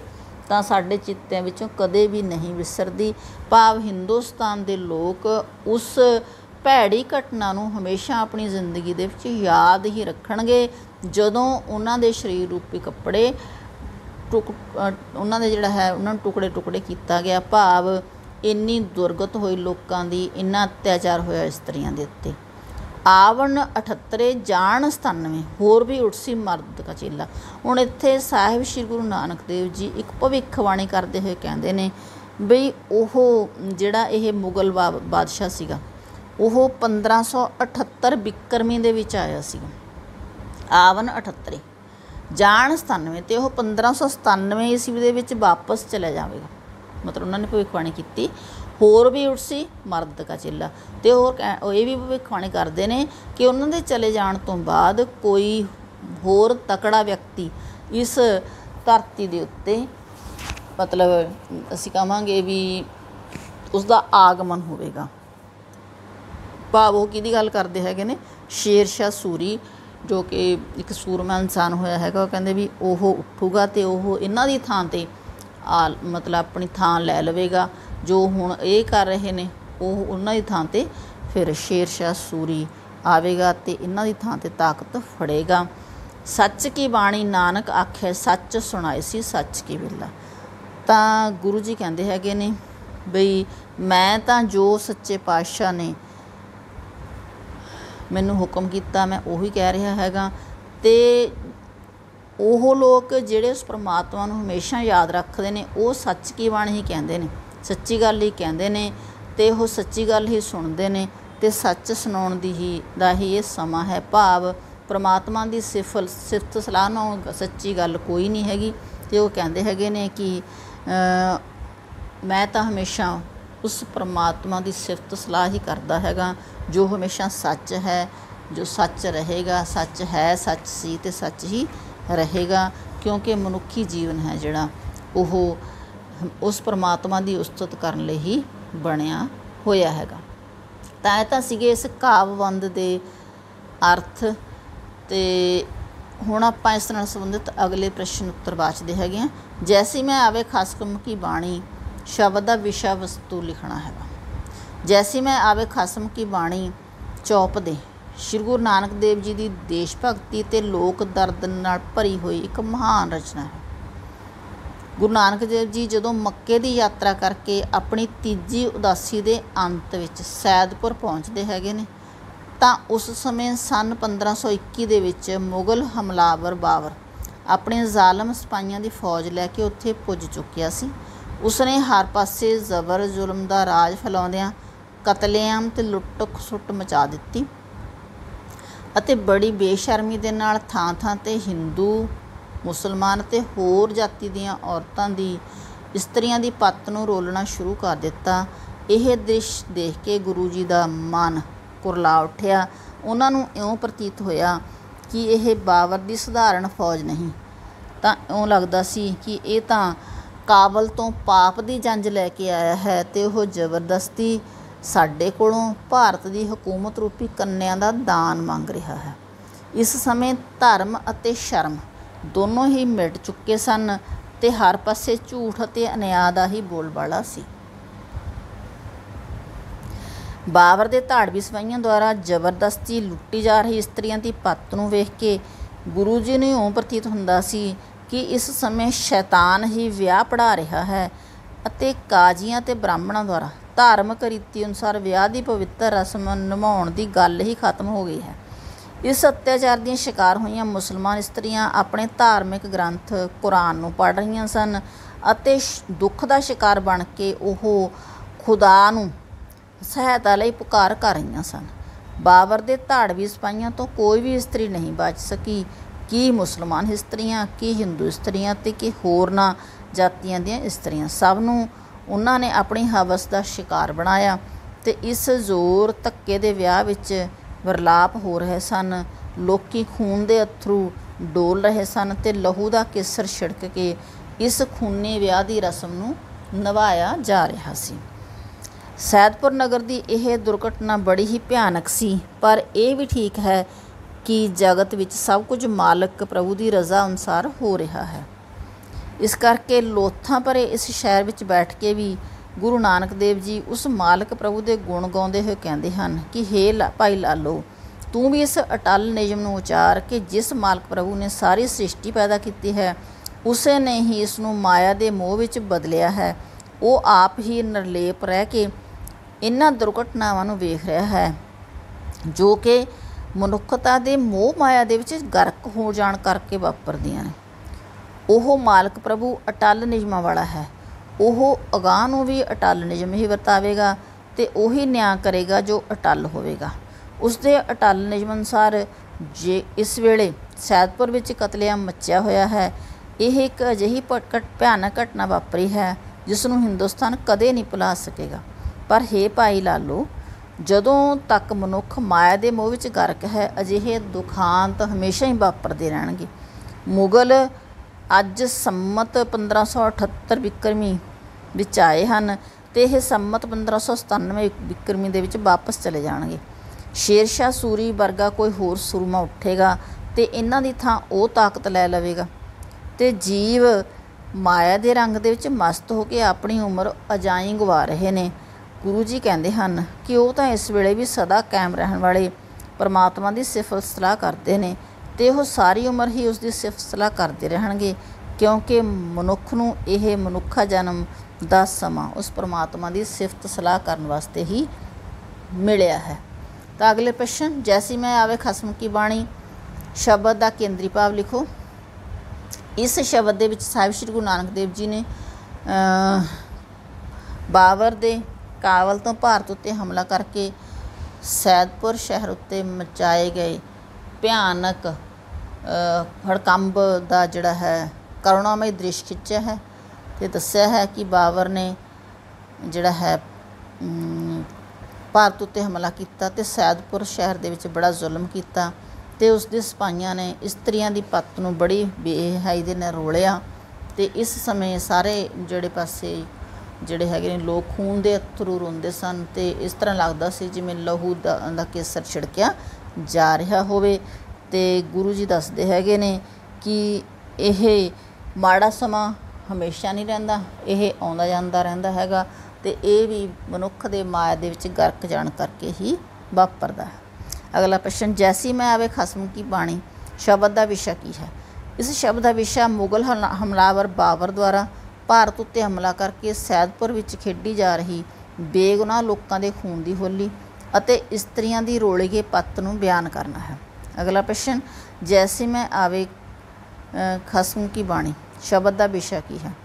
ਤਾਂ ਸਾਡੇ ਚਿੱਤਿਆਂ ਵਿੱਚੋਂ ਕਦੇ ਵੀ ਨਹੀਂ ਵਿਸਰਦੀ। ਭਾਵ ਹਿੰਦੁਸਤਾਨ ਦੇ ਲੋਕ ਉਸ ਭੈੜੀ ਘਟਨਾ ਨੂੰ ਹਮੇਸ਼ਾ ਆਪਣੀ ਜ਼ਿੰਦਗੀ ਦੇ ਵਿੱਚ ਯਾਦ ਹੀ ਰੱਖਣਗੇ, ਜਦੋਂ ਉਹਨਾਂ ਦੇ ਸਰੀਰ ਰੂਪੀ ਕੱਪੜੇ ਉਹਨਾਂ ਦੇ ਉਹਨਾਂ ਨੂੰ ਟੁਕੜੇ ਟੁਕੜੇ ਕੀਤਾ ਗਿਆ। ਭਾਵ ਇੰਨੀ ਦੁਰਗਤ ਹੋਈ ਲੋਕਾਂ ਦੀ, ਇੰਨਾ ਅਤਿਆਚਾਰ ਹੋਇਆ ਇਸਤਰੀਆਂ ਦੇ ਉੱਤੇ। ਆਵਣ 78 ਜਾਣ 97 ਹੋਰ ਵੀ ਉਠਸੀ ਮਰਦ ਕਾ ਚੇਲਾ। ਹੁਣ ਇੱਥੇ ਸਾਹਿਬ ਸ਼੍ਰੀ ਗੁਰੂ ਨਾਨਕ ਦੇਵ ਜੀ ਇੱਕ ਭਵਿੱਖਬਾਣੀ ਕਰਦੇ ਹੋਏ ਕਹਿੰਦੇ ਨੇ ਬਈ ਉਹ ਜਿਹੜਾ ਇਹ ਮੁਗਲ ਬਾਦਸ਼ਾਹ ਸੀਗਾ, ਉਹ 1578 ਬਿਕਰਮੀ ਦੇ ਵਿੱਚ ਆਇਆ ਸੀਗਾ। ਆਵਣ 78 ਜਾਣ 97 ਅਤੇ ਉਹ 1597 ਈਸਵੀ ਦੇ ਵਿੱਚ ਵਾਪਸ ਚਲਿਆ ਜਾਵੇਗਾ। ਮਤਲਬ ਉਹਨਾਂ ਨੇ ਭਵਿੱਖਬਾਣੀ ਕੀਤੀ। ਹੋਰ ਵੀ ਉਠਸੀ ਮਰਦ ਕਾ ਚੇਲਾ, ਅਤੇ ਉਹ ਇਹ ਵੀ ਭਵਿੱਖਬਾਣੀ ਕਰਦੇ ਨੇ ਕਿ ਉਹਨਾਂ ਦੇ ਚਲੇ ਜਾਣ ਤੋਂ ਬਾਅਦ ਕੋਈ ਹੋਰ ਤਕੜਾ ਵਿਅਕਤੀ ਇਸ ਧਰਤੀ ਦੇ ਉੱਤੇ, ਮਤਲਬ ਅਸੀਂ ਕਹਾਂਗੇ ਵੀ ਉਸਦਾ ਆਗਮਨ ਹੋਵੇਗਾ। ਭਾਵ ਉਹ ਕਿਹਦੀ ਗੱਲ ਕਰਦੇ ਹੈਗੇ ਨੇ? ਸ਼ੇਰ ਸ਼ਾਹ ਸੂਰੀ, ਜੋ ਕਿ ਇੱਕ ਸੂਰਮਾ ਇਨਸਾਨ ਹੋਇਆ ਹੈਗਾ। ਉਹ ਕਹਿੰਦੇ ਵੀ ਉਹ ਉੱਠੂਗਾ ਅਤੇ ਉਹ ਇਹਨਾਂ ਦੀ ਥਾਂ 'ਤੇ ਮਤਲਬ ਆਪਣੀ ਥਾਂ ਲੈ ਲਵੇਗਾ। ਜੋ ਹੁਣ ਇਹ ਕਰ ਰਹੇ ਨੇ ਉਹ ਉਹਨਾਂ ਦੀ ਥਾਂ 'ਤੇ ਫਿਰ ਸ਼ੇਰ ਸ਼ਾਹ ਸੂਰੀ ਆਵੇਗਾ ਅਤੇ ਇਹਨਾਂ ਦੀ ਥਾਂ 'ਤੇ ਤਾਕਤ ਫੜੇਗਾ। ਸੱਚ ਕੀ ਬਾਣੀ ਨਾਨਕ ਆਖੇ, ਸੱਚ ਸੁਣਾਏ ਸੀ ਸੱਚ ਕੀ ਵੇਲਾ। ਤਾਂ ਗੁਰੂ ਜੀ ਕਹਿੰਦੇ ਹੈਗੇ ਨੇ ਬਈ ਮੈਂ ਤਾਂ ਜੋ ਸੱਚੇ ਪਾਤਸ਼ਾਹ ਨੇ ਮੈਨੂੰ ਹੁਕਮ ਕੀਤਾ ਮੈਂ ਉਹੀ ਕਹਿ ਰਿਹਾ ਹੈਗਾ। ਅਤੇ ਉਹ ਲੋਕ ਜਿਹੜੇ ਉਸ ਪਰਮਾਤਮਾ ਨੂੰ ਹਮੇਸ਼ਾ ਯਾਦ ਰੱਖਦੇ ਨੇ ਉਹ ਸੱਚ ਕੀ ਬਾਣੀ ਹੀ ਕਹਿੰਦੇ ਨੇ, ਸੱਚੀ ਗੱਲ ਹੀ ਕਹਿੰਦੇ ਨੇ, ਅਤੇ ਉਹ ਸੱਚੀ ਗੱਲ ਹੀ ਸੁਣਦੇ ਨੇ, ਅਤੇ ਸੱਚ ਸੁਣਾਉਣ ਦਾ ਹੀ ਇਹ ਸਮਾਂ ਹੈ। ਭਾਵ ਪਰਮਾਤਮਾ ਦੀ ਸਿਫਤ ਸਲਾਹ ਨਾਲ ਸੱਚੀ ਗੱਲ ਕੋਈ ਨਹੀਂ ਹੈਗੀ। ਅਤੇ ਉਹ ਕਹਿੰਦੇ ਹੈਗੇ ਨੇ ਕਿ ਮੈਂ ਤਾਂ ਹਮੇਸ਼ਾ ਉਸ ਪਰਮਾਤਮਾ ਦੀ ਸਿਫਤ ਸਲਾਹ ਹੀ ਕਰਦਾ ਹੈਗਾ ਜੋ ਹਮੇਸ਼ਾ ਸੱਚ ਹੈ, ਜੋ ਸੱਚ ਰਹੇਗਾ, ਸੱਚ ਹੈ, ਸੱਚ ਸੀ ਅਤੇ ਸੱਚ ਹੀ ਰਹੇਗਾ। ਕਿਉਂਕਿ ਮਨੁੱਖੀ ਜੀਵਨ ਹੈ ਜਿਹੜਾ ਉਹ ਉਸ ਪਰਮਾਤਮਾ ਦੀ ਉਸਤਤ ਕਰਨ ਲਈ ਹੀ ਬਣਿਆ ਹੋਇਆ ਹੈਗਾ। ਤਾਂ ਇਹ ਤਾਂ ਸੀਗੇ ਇਸ ਕਾਵਿਬੰਧ ਦੇ ਅਰਥ। ਅਤੇ ਹੁਣ ਆਪਾਂ ਇਸ ਨਾਲ ਸੰਬੰਧਿਤ ਅਗਲੇ ਪ੍ਰਸ਼ਨ ਉੱਤਰ ਵਾਚਦੇ ਹੈਗੇ ਹਾਂ। ਜੈਸੀ ਮੈਂ ਆਵੇ ਖਸਮ ਕੀ ਬਾਣੀ ਸ਼ਬਦ ਦਾ ਵਿਸ਼ਾ ਵਸਤੂ ਲਿਖਣਾ ਹੈਗਾ। ਜੈਸੀ ਮੈਂ ਆਵੇ ਖਸਮ ਕੀ ਬਾਣੀ ਚੌਪ ਦੇ ਸ਼੍ਰੀ ਗੁਰੂ ਨਾਨਕ ਦੇਵ ਜੀ ਦੀ ਦੇਸ਼ ਭਗਤੀ ਅਤੇ ਲੋਕ ਦਰਦ ਨਾਲ ਭਰੀ ਹੋਈ ਇੱਕ ਮਹਾਨ ਰਚਨਾ ਹੈ। ਗੁਰੂ ਨਾਨਕ ਦੇਵ ਜੀ ਜਦੋਂ ਮੱਕੇ ਦੀ ਯਾਤਰਾ ਕਰਕੇ ਆਪਣੀ ਤੀਜੀ ਉਦਾਸੀ ਦੇ ਅੰਤ ਵਿੱਚ ਸੈਦਪੁਰ ਪਹੁੰਚਦੇ ਹੈਗੇ ਨੇ, ਤਾਂ ਉਸ ਸਮੇਂ ਸੰਨ 1521 ਦੇ ਵਿੱਚ ਮੁਗਲ ਹਮਲਾਵਰ ਬਾਬਰ ਆਪਣੇ ਜ਼ਾਲਮ ਸਿਪਾਹੀਆਂ ਦੀ ਫੌਜ ਲੈ ਕੇ ਉੱਥੇ ਪੁੱਜ ਚੁੱਕਿਆ ਸੀ। ਉਸਨੇ ਹਰ ਪਾਸੇ ਜ਼ਬਰ ਜ਼ੁਲਮ ਦਾ ਰਾਜ ਫੈਲਾਉਂਦਿਆਂ ਕਤਲੇਆਮ ਅਤੇ ਲੁੱਟ ਖਸੁੱਟ ਮਚਾ ਦਿੱਤੀ ਅਤੇ ਬੜੀ ਬੇਸ਼ਰਮੀ ਦੇ ਨਾਲ ਥਾਂ ਥਾਂ 'ਤੇ ਹਿੰਦੂ, ਮੁਸਲਮਾਨ ਅਤੇ ਹੋਰ ਜਾਤੀ ਦੀਆਂ ਔਰਤਾਂ ਦੀ, ਇਸਤਰੀਆਂ ਦੀ ਪੱਤ ਨੂੰ ਰੋਲਣਾ ਸ਼ੁਰੂ ਕਰ ਦਿੱਤਾ। ਇਹ ਦ੍ਰਿਸ਼ ਦੇਖ ਕੇ ਗੁਰੂ ਜੀ ਦਾ ਮਨ ਕੁਰਲਾ ਉੱਠਿਆ। ਉਹਨਾਂ ਨੂੰ ਇਉਂ ਪ੍ਰਤੀਤ ਹੋਇਆ ਕਿ ਇਹ ਬਾਬਰ ਦੀ ਸਧਾਰਨ ਫੌਜ ਨਹੀਂ, ਤਾਂ ਇਉਂ ਲੱਗਦਾ ਸੀ ਕਿ ਇਹ ਤਾਂ ਕਾਬਲ ਤੋਂ ਪਾਪ ਦੀ ਜੰਜ ਲੈ ਕੇ ਆਇਆ ਹੈ ਅਤੇ ਉਹ ਜ਼ਬਰਦਸਤੀ ਸਾਡੇ ਕੋਲੋਂ ਭਾਰਤ ਦੀ ਹਕੂਮਤ ਰੂਪੀ ਕੰਨਿਆਂ ਦਾ ਦਾਨ ਮੰਗ ਰਿਹਾ ਹੈ। ਇਸ ਸਮੇਂ ਧਰਮ ਅਤੇ ਸ਼ਰਮ ਦੋਨੋਂ ਹੀ ਮਿਟ ਚੁੱਕੇ ਸਨ ਅਤੇ ਹਰ ਪਾਸੇ ਝੂਠ ਅਤੇ ਅਨਿਆਂ ਦਾ ਹੀ ਬੋਲਬਾਲਾ ਸੀ। ਬਾਬਰ ਦੇ ਧਾੜਵੀ ਸਿਪਾਹੀਆਂ ਦੁਆਰਾ ਜ਼ਬਰਦਸਤੀ ਲੁੱਟੀ ਜਾ ਰਹੀ ਇਸਤਰੀਆਂ ਦੀ ਪੱਤ ਨੂੰ ਵੇਖ ਕੇ ਗੁਰੂ ਜੀ ਨੂੰ ਇਉਂ ਪ੍ਰਤੀਤ ਹੁੰਦਾ ਸੀ ਕਿ ਇਸ ਸਮੇਂ ਸ਼ੈਤਾਨ ਹੀ ਵਿਆਹ ਪੜ੍ਹਾ ਰਿਹਾ ਹੈ ਅਤੇ ਕਾਜ਼ੀਆਂ ਅਤੇ ਬ੍ਰਾਹਮਣਾਂ ਦੁਆਰਾ ਧਾਰਮਿਕ ਰੀਤੀ ਅਨੁਸਾਰ ਵਿਆਹ ਦੀ ਪਵਿੱਤਰ ਰਸਮ ਨਿਭਾਉਣ ਦੀ ਗੱਲ ਹੀ ਖਤਮ ਹੋ ਗਈ ਹੈ। ਇਸ ਅਤਿਆਚਾਰ ਦੀਆਂ ਸ਼ਿਕਾਰ ਹੋਈਆਂ ਮੁਸਲਮਾਨ ਇਸਤਰੀਆਂ ਆਪਣੇ ਧਾਰਮਿਕ ਗ੍ਰੰਥ ਕੁਰਾਨ ਨੂੰ ਪੜ੍ਹ ਰਹੀਆਂ ਸਨ ਅਤੇ ਦੁੱਖ ਦਾ ਸ਼ਿਕਾਰ ਬਣ ਕੇ ਉਹ ਖੁਦਾ ਨੂੰ ਸਹਾਇਤਾ ਲਈ ਪੁਕਾਰ ਕਰ ਰਹੀਆਂ ਸਨ। ਬਾਬਰ ਦੇ ਧਾੜਵੀ ਸਿਪਾਹੀਆਂ ਤੋਂ ਕੋਈ ਵੀ ਇਸਤਰੀ ਨਹੀਂ ਬਚ ਸਕੀ, ਕੀ ਮੁਸਲਮਾਨ ਇਸਤਰੀਆਂ, ਕੀ ਹਿੰਦੂ ਇਸਤਰੀਆਂ ਅਤੇ ਕੀ ਹੋਰਨਾਂ ਜਾਤੀਆਂ ਦੀਆਂ ਇਸਤਰੀਆਂ। ਸਭ ਨੂੰ ਉਹਨਾਂ ਨੇ ਆਪਣੀ ਹਵਸ ਦਾ ਸ਼ਿਕਾਰ ਬਣਾਇਆ ਅਤੇ ਇਸ ਜ਼ੋਰ ਧੱਕੇ ਦੇ ਵਿਆਹ ਵਿੱਚ ਵਿਰਲਾਪ ਹੋ ਰਹੇ ਸਨ। ਲੋਕੀ ਖੂਨ ਦੇ ਅੱਥਰੂ ਡੋਲ ਰਹੇ ਸਨ ਅਤੇ ਲਹੂ ਦਾ ਕੇਸਰ ਛਿੜਕ ਕੇ ਇਸ ਖੂਨੀ ਵਿਆਹ ਦੀ ਰਸਮ ਨੂੰ ਨਿਭਾਇਆ ਜਾ ਰਿਹਾ ਸੀ। ਸੈਦਪੁਰ ਨਗਰ ਦੀ ਇਹ ਦੁਰਘਟਨਾ ਬੜੀ ਹੀ ਭਿਆਨਕ ਸੀ, ਪਰ ਇਹ ਵੀ ਠੀਕ ਹੈ ਕਿ ਜਗਤ ਵਿੱਚ ਸਭ ਕੁਝ ਮਾਲਕ ਪ੍ਰਭੂ ਦੀ ਰਜ਼ਾ ਅਨੁਸਾਰ ਹੋ ਰਿਹਾ ਹੈ। ਇਸ ਕਰਕੇ ਲੋਥਾਂ ਭਰੇ ਇਸ ਸ਼ਹਿਰ ਵਿੱਚ ਬੈਠ ਕੇ ਵੀ ਗੁਰੂ ਨਾਨਕ ਦੇਵ ਜੀ ਉਸ ਮਾਲਕ ਪ੍ਰਭੂ ਦੇ ਗੁਣ ਗਾਉਂਦੇ ਹੋਏ ਕਹਿੰਦੇ ਹਨ ਕਿ ਹੇ ਭਾਈ ਲਾਲੋ, ਤੂੰ ਵੀ ਇਸ ਅਟਲ ਨਿਯਮ ਨੂੰ ਉਚਾਰ ਕਿ ਜਿਸ ਮਾਲਕ ਪ੍ਰਭੂ ਨੇ ਸਾਰੀ ਸ੍ਰਿਸ਼ਟੀ ਪੈਦਾ ਕੀਤੀ ਹੈ, ਉਸੇ ਨੇ ਹੀ ਇਸ ਨੂੰ ਮਾਇਆ ਦੇ ਮੋਹ ਵਿੱਚ ਬਦਲਿਆ ਹੈ। ਉਹ ਆਪ ਹੀ ਨਿਰਲੇਪ ਰਹਿ ਕੇ ਇਹਨਾਂ ਦੁਰਘਟਨਾਵਾਂ ਨੂੰ ਵੇਖ ਰਿਹਾ ਹੈ ਜੋ ਕਿ ਮਨੁੱਖਤਾ ਦੇ ਮੋਹ ਮਾਇਆ ਦੇ ਵਿੱਚ ਗਰਕ ਹੋ ਜਾਣ ਕਰਕੇ ਵਾਪਰਦੀਆਂ ਨੇ। ਉਹ ਮਾਲਕ ਪ੍ਰਭੂ ਅਟਲ ਨਿਯਮਾਂ ਵਾਲਾ ਹੈ। ਉਹ ਅਗਾਂਹ ਨੂੰ ਵੀ ਅਟਲ ਨਿਯਮ ਹੀ ਵਰਤਾਵੇਗਾ ਅਤੇ ਉਹੀ ਨਿਆਂ ਕਰੇਗਾ ਜੋ ਅਟਲ ਹੋਵੇਗਾ। ਉਸਦੇ ਅਟਲ ਨਿਯਮ ਅਨੁਸਾਰ ਜੇ ਇਸ ਵੇਲੇ ਸੈਦਪੁਰ ਵਿੱਚ ਕਤਲੇਆਮ ਮੱਚਿਆ ਹੋਇਆ ਹੈ, ਇਹ ਇੱਕ ਅਜਿਹੀ ਭਿਆਨਕ ਘਟਨਾ ਵਾਪਰੀ ਹੈ ਜਿਸ ਨੂੰ ਹਿੰਦੁਸਤਾਨ ਕਦੇ ਨਹੀਂ ਭੁਲਾ ਸਕੇਗਾ। ਪਰ ਹੇ ਭਾਈ ਲਾਲੋ, ਜਦੋਂ ਤੱਕ ਮਨੁੱਖ ਮਾਇਆ ਦੇ ਮੋਹ ਵਿੱਚ ਗਰਕ ਹੈ, ਅਜਿਹੇ ਦੁਖਾਂਤ ਹਮੇਸ਼ਾ ਹੀ ਵਾਪਰਦੇ ਰਹਿਣਗੇ। ਮੁਗਲ ਅੱਜ ਸੰਮਤ 1578 ਬਿਕਰਮੀ ਵਿੱਚ ਆਏ ਹਨ ਅਤੇ ਇਹ ਸੰਮਤ 1597 ਬਿਕਰਮੀ ਦੇ ਵਿੱਚ ਵਾਪਸ ਚਲੇ ਜਾਣਗੇ। ਸ਼ੇਰ ਸ਼ਾਹ ਸੂਰੀ ਵਰਗਾ ਕੋਈ ਹੋਰ ਸੂਰਮਾ ਉੱਠੇਗਾ ਅਤੇ ਇਹਨਾਂ ਦੀ ਥਾਂ ਉਹ ਤਾਕਤ ਲੈ ਲਵੇਗਾ ਅਤੇ ਜੀਵ ਮਾਇਆ ਦੇ ਰੰਗ ਦੇ ਵਿੱਚ ਮਸਤ ਹੋ ਕੇ ਆਪਣੀ ਉਮਰ ਅਜਾਈਂ ਗਵਾ ਰਹੇ ਨੇ। ਗੁਰੂ ਜੀ ਕਹਿੰਦੇ ਹਨ ਕਿ ਉਹ ਤਾਂ ਇਸ ਵੇਲੇ ਵੀ ਸਦਾ ਕਾਇਮ ਰਹਿਣ ਵਾਲੇ ਪਰਮਾਤਮਾ ਦੀ ਸਿਫਤ ਸਲਾਹ ਕਰਦੇ ਨੇ ਅਤੇ ਉਹ ਸਾਰੀ ਉਮਰ ਹੀ ਉਸ ਦੀ ਸਿਫਤ ਸਲਾਹ ਕਰਦੇ ਰਹਿਣਗੇ, ਕਿਉਂਕਿ ਮਨੁੱਖ ਨੂੰ ਇਹ ਮਨੁੱਖਾ ਜਨਮ ਦਾ ਸਮਾਂ ਉਸ ਪਰਮਾਤਮਾ ਦੀ ਸਿਫਤ ਸਲਾਹ ਕਰਨ ਵਾਸਤੇ ਹੀ ਮਿਲਿਆ ਹੈ। ਤਾਂ ਅਗਲੇ ਪ੍ਰਸ਼ਨ, ਜੈਸੀ ਮੈਂ ਆਵੇ ਖਸਮ ਕੀ ਬਾਣੀ ਸ਼ਬਦ ਦਾ ਕੇਂਦਰੀ ਭਾਵ ਲਿਖੋ। ਇਸ ਸ਼ਬਦ ਦੇ ਵਿੱਚ ਸਾਹਿਬ ਸ਼੍ਰੀ ਗੁਰੂ ਨਾਨਕ ਦੇਵ ਜੀ ਨੇ ਬਾਬਰ ਦੇ ਕਾਬਲ ਤੋਂ ਭਾਰਤ ਉੱਤੇ ਹਮਲਾ ਕਰਕੇ ਸੈਦਪੁਰ ਸ਼ਹਿਰ ਉੱਤੇ ਮਚਾਏ ਗਏ ਭਿਆਨਕ ਹੜਕੰਬ ਦਾ ਜਿਹੜਾ ਹੈ ਕਰੁਣਾਮਈ ਦ੍ਰਿਸ਼ ਖਿੱਚਿਆ ਹੈ ਅਤੇ ਦੱਸਿਆ ਹੈ ਕਿ ਬਾਬਰ ਨੇ ਜਿਹੜਾ ਹੈ ਭਾਰਤ ਉੱਤੇ ਹਮਲਾ ਕੀਤਾ ਅਤੇ ਸੈਦਪੁਰ ਸ਼ਹਿਰ ਦੇ ਵਿੱਚ ਬੜਾ ਜ਼ੁਲਮ ਕੀਤਾ ਅਤੇ ਉਸ ਦੇ ਸਿਪਾਹੀਆਂ ਨੇ ਇਸਤਰੀਆਂ ਦੀ ਪੱਤ ਨੂੰ ਬੜੀ ਬੇਹਯਾਈ ਦੇ ਨਾਲ ਰੋਲਿਆ ਅਤੇ ਇਸ ਸਮੇਂ ਸਾਰੇ ਜਿਹੜੇ ਪਾਸੇ ਜਿਹੜੇ ਹੈਗੇ ਨੇ ਲੋਕ ਖੂਨ ਦੇ ਅਥਰੂ ਰੋਂਦੇ ਸਨ ਅਤੇ ਇਸ ਤਰ੍ਹਾਂ ਲੱਗਦਾ ਸੀ ਜਿਵੇਂ ਲਹੂ ਦਾ ਕੇਸਰ ਛਿੜਕਿਆ ਜਾ ਰਿਹਾ ਹੋਵੇ। ਅਤੇ ਗੁਰੂ ਜੀ ਦੱਸਦੇ ਹੈਗੇ ਨੇ ਕਿ ਇਹ ਮਾੜਾ ਸਮਾਂ ਹਮੇਸ਼ਾ ਨਹੀਂ ਰਹਿੰਦਾ, ਇਹ ਆਉਂਦਾ ਜਾਂਦਾ ਰਹਿੰਦਾ ਹੈਗਾ ਅਤੇ ਇਹ ਵੀ ਮਨੁੱਖ ਦੇ ਮਾਇਆ ਦੇ ਵਿੱਚ ਗਰਕ ਜਾਣ ਕਰਕੇ ਹੀ ਵਾਪਰਦਾ ਹੈ। ਅਗਲਾ ਪ੍ਰਸ਼ਨ, ਜੈਸੀ ਮੈਂ ਆਵੇ ਖਸਮ ਕੀ ਬਾਣੀ ਸ਼ਬਦ ਦਾ ਵਿਸ਼ਾ ਕੀ ਹੈ? ਇਸ ਸ਼ਬਦ ਦਾ ਵਿਸ਼ਾ ਮੁਗਲ ਹਮਲਾਵਰ ਬਾਬਰ ਦੁਆਰਾ ਭਾਰਤ ਉੱਤੇ ਹਮਲਾ ਕਰਕੇ ਸੈਦਪੁਰ ਵਿੱਚ ਖੇਡੀ ਜਾ ਰਹੀ ਬੇਗੁਨਾਹ ਲੋਕਾਂ ਦੇ ਖੂਨ ਦੀ ਹੋਲੀ ਅਤੇ ਇਸਤਰੀਆਂ ਦੀ ਰੋਲੇ ਗਏ ਪੱਤ ਨੂੰ ਬਿਆਨ ਕਰਨਾ ਹੈ। ਅਗਲਾ ਪ੍ਰਸ਼ਨ, ਜੈਸੀ ਮੈਂ ਆਵੇ ਖਸਮ ਕੀ ਬਾਣੀ ਸ਼ਬਦ ਦਾ ਵਿਸ਼ਾ ਕੀ ਹੈ?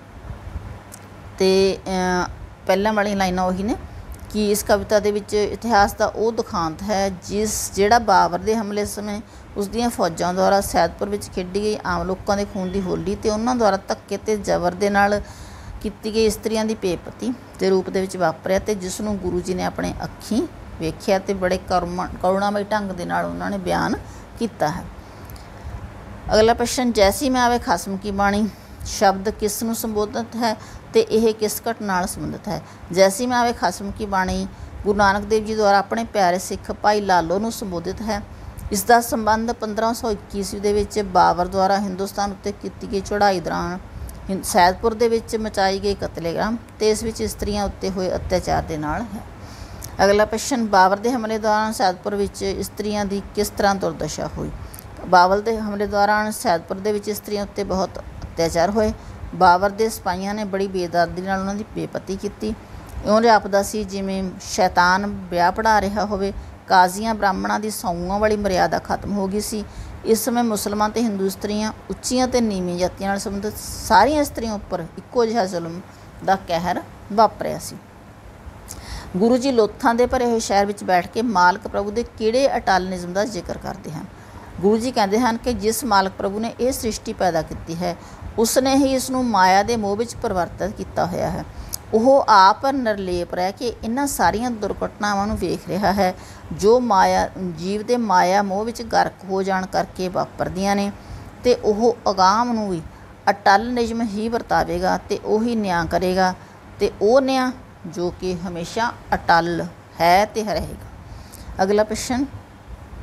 ਅਤੇ ਪਹਿਲਾਂ ਵਾਲੀਆਂ ਲਾਈਨਾਂ ਉਹੀ ਨੇ ਕਿ ਇਸ ਕਵਿਤਾ ਦੇ ਵਿੱਚ ਇਤਿਹਾਸ ਦਾ ਉਹ ਦੁਖਾਂਤ ਹੈ ਜਿਹੜਾ ਬਾਬਰ ਦੇ ਹਮਲੇ ਸਮੇਂ ਉਸ ਦੀਆਂ ਫੌਜਾਂ ਦੁਆਰਾ ਸੈਦਪੁਰ ਵਿੱਚ ਖੇਡੀ ਗਈ ਆਮ ਲੋਕਾਂ ਦੇ ਖੂਨ ਦੀ ਹੋਲੀ ਅਤੇ ਉਹਨਾਂ ਦੁਆਰਾ ਧੱਕੇ ਅਤੇ ਜ਼ਬਰ ਦੇ ਨਾਲ ਕੀਤੀ ਗਈ ਇਸਤਰੀਆਂ ਦੀ ਬੇਪਤੀ ਦੇ ਰੂਪ ਦੇ ਵਿੱਚ ਵਾਪਰਿਆ ਅਤੇ ਜਿਸ ਨੂੰ ਗੁਰੂ ਜੀ ਨੇ ਆਪਣੇ ਅੱਖੀਂ ਵੇਖਿਆ ਅਤੇ ਬੜੇ ਕਰੁਣਾਮਈ ਢੰਗ ਦੇ ਨਾਲ ਉਹਨਾਂ ਨੇ ਬਿਆਨ ਕੀਤਾ ਹੈ। ਅਗਲਾ ਪ੍ਰਸ਼ਨ, ਜੈਸੀ ਮੈਂ ਆਵੇ ਖਸਮ ਕੀ ਬਾਣੀ ਸ਼ਬਦ ਕਿਸ ਨੂੰ ਸੰਬੋਧਿਤ ਹੈ ਅਤੇ ਇਹ ਕਿਸ ਘਟਨਾ ਨਾਲ ਸੰਬੰਧਿਤ ਹੈ? ਜੈਸੀ ਮੈਂ ਆਵੇ ਖਸਮ ਕੀ ਬਾਣੀ ਗੁਰੂ ਨਾਨਕ ਦੇਵ ਜੀ ਦੁਆਰਾ ਆਪਣੇ ਪਿਆਰੇ ਸਿੱਖ ਭਾਈ ਲਾਲੋ ਨੂੰ ਸੰਬੋਧਿਤ ਹੈ। ਇਸ ਦਾ ਸੰਬੰਧ 1521 ਈਸਵੀ ਦੇ ਵਿੱਚ ਬਾਬਰ ਦੁਆਰਾ ਹਿੰਦੁਸਤਾਨ ਉੱਤੇ ਕੀਤੀ ਗਈ ਚੜ੍ਹਾਈ ਦੌਰਾਨ ਸੈਦਪੁਰ ਦੇ ਵਿੱਚ ਮਚਾਈ ਗਈ ਕਤਲੇਆਮ ਅਤੇ ਇਸ ਵਿੱਚ ਇਸਤਰੀਆਂ ਉੱਤੇ ਹੋਏ ਅਤਿਆਚਾਰ ਦੇ ਨਾਲ ਹੈ। ਅਗਲਾ ਪ੍ਰਸ਼ਨ, ਬਾਬਰ ਦੇ ਹਮਲੇ ਦੌਰਾਨ ਸੈਦਪੁਰ ਵਿੱਚ ਇਸਤਰੀਆਂ ਦੀ ਕਿਸ ਤਰ੍ਹਾਂ ਦੁਰਦਸ਼ਾ ਹੋਈ? ਬਾਬਰ ਦੇ ਹਮਲੇ ਦੌਰਾਨ ਸੈਦਪੁਰ ਦੇ ਵਿੱਚ ਇਸਤਰੀਆਂ ਉੱਤੇ ਬਹੁਤ ਅਤਿਆਚਾਰ ਹੋਏ। ਬਾਬਰ ਦੇ ਸਿਪਾਹੀਆਂ ਨੇ ਬੜੀ ਬੇਦਰਦੀ ਨਾਲ ਉਹਨਾਂ ਦੀ ਬੇਪਤੀ ਕੀਤੀ। ਇਉਂ ਜਾਪਦਾ ਸੀ ਜਿਵੇਂ ਸ਼ੈਤਾਨ ਵਿਆਹ ਪੜ੍ਹਾ ਰਿਹਾ ਹੋਵੇ। ਕਾਜ਼ੀਆਂ ਬ੍ਰਾਹਮਣਾਂ ਦੀ ਸੌਂਆਂ ਵਾਲੀ ਮਰਿਆਦਾ ਖਤਮ ਹੋ ਗਈ ਸੀ। ਇਸ ਸਮੇਂ ਮੁਸਲਮਾਨ ਅਤੇ ਹਿੰਦੂ ਇਸਤਰੀਆਂ ਉੱਚੀਆਂ ਅਤੇ ਨੀਵੀਆਂ ਜਾਤੀਆਂ ਨਾਲ ਸੰਬੰਧਿਤ ਸਾਰੀਆਂ ਇਸਤਰੀਆਂ ਉੱਪਰ ਇੱਕੋ ਜਿਹਾ ਜ਼ੁਲਮ ਦਾ ਕਹਿਰ ਵਾਪਰਿਆ ਸੀ। ਗੁਰੂ ਜੀ ਲੋਥਾਂ ਦੇ ਭਰੇ ਹੋਏ ਸ਼ਹਿਰ ਵਿੱਚ ਬੈਠ ਕੇ ਮਾਲਕ ਪ੍ਰਭੂ ਦੇ ਕਿਹੜੇ ਅਟਲ ਨਿਯਮ ਦਾ ਜ਼ਿਕਰ ਕਰਦੇ ਹਨ? ਗੁਰੂ ਜੀ ਕਹਿੰਦੇ ਹਨ ਕਿ ਜਿਸ ਮਾਲਕ ਪ੍ਰਭੂ ਨੇ ਇਹ ਸ੍ਰਿਸ਼ਟੀ ਪੈਦਾ ਕੀਤੀ ਹੈ, ਉਸ ਨੇ ਹੀ ਇਸ ਨੂੰ ਮਾਇਆ ਦੇ ਮੋਹ ਵਿੱਚ ਪਰਿਵਰਤਿਤ ਕੀਤਾ ਹੋਇਆ ਹੈ। ਉਹ ਆਪ ਨਿਰਲੇਪ ਰਹਿ ਕੇ ਇਹਨਾਂ ਸਾਰੀਆਂ ਦੁਰਘਟਨਾਵਾਂ ਨੂੰ ਵੇਖ ਰਿਹਾ ਹੈ ਜੋ ਜੀਵ ਦੇ ਮਾਇਆ ਮੋਹ ਵਿੱਚ ਗਰਕ ਹੋ ਜਾਣ ਕਰਕੇ ਵਾਪਰਦੀਆਂ ਨੇ ਅਤੇ ਉਹ ਅਗਾਮ ਨੂੰ ਵੀ ਅਟਲ ਨਿਯਮ ਹੀ ਵਰਤਾਵੇਗਾ ਅਤੇ ਉਹੀ ਨਿਆਂ ਕਰੇਗਾ ਅਤੇ ਉਹ ਨਿਆਂ ਜੋ ਕਿ ਹਮੇਸ਼ਾ ਅਟਲ ਹੈ ਅਤੇ ਰਹੇਗਾ। ਅਗਲਾ ਪ੍ਰਸ਼ਨ,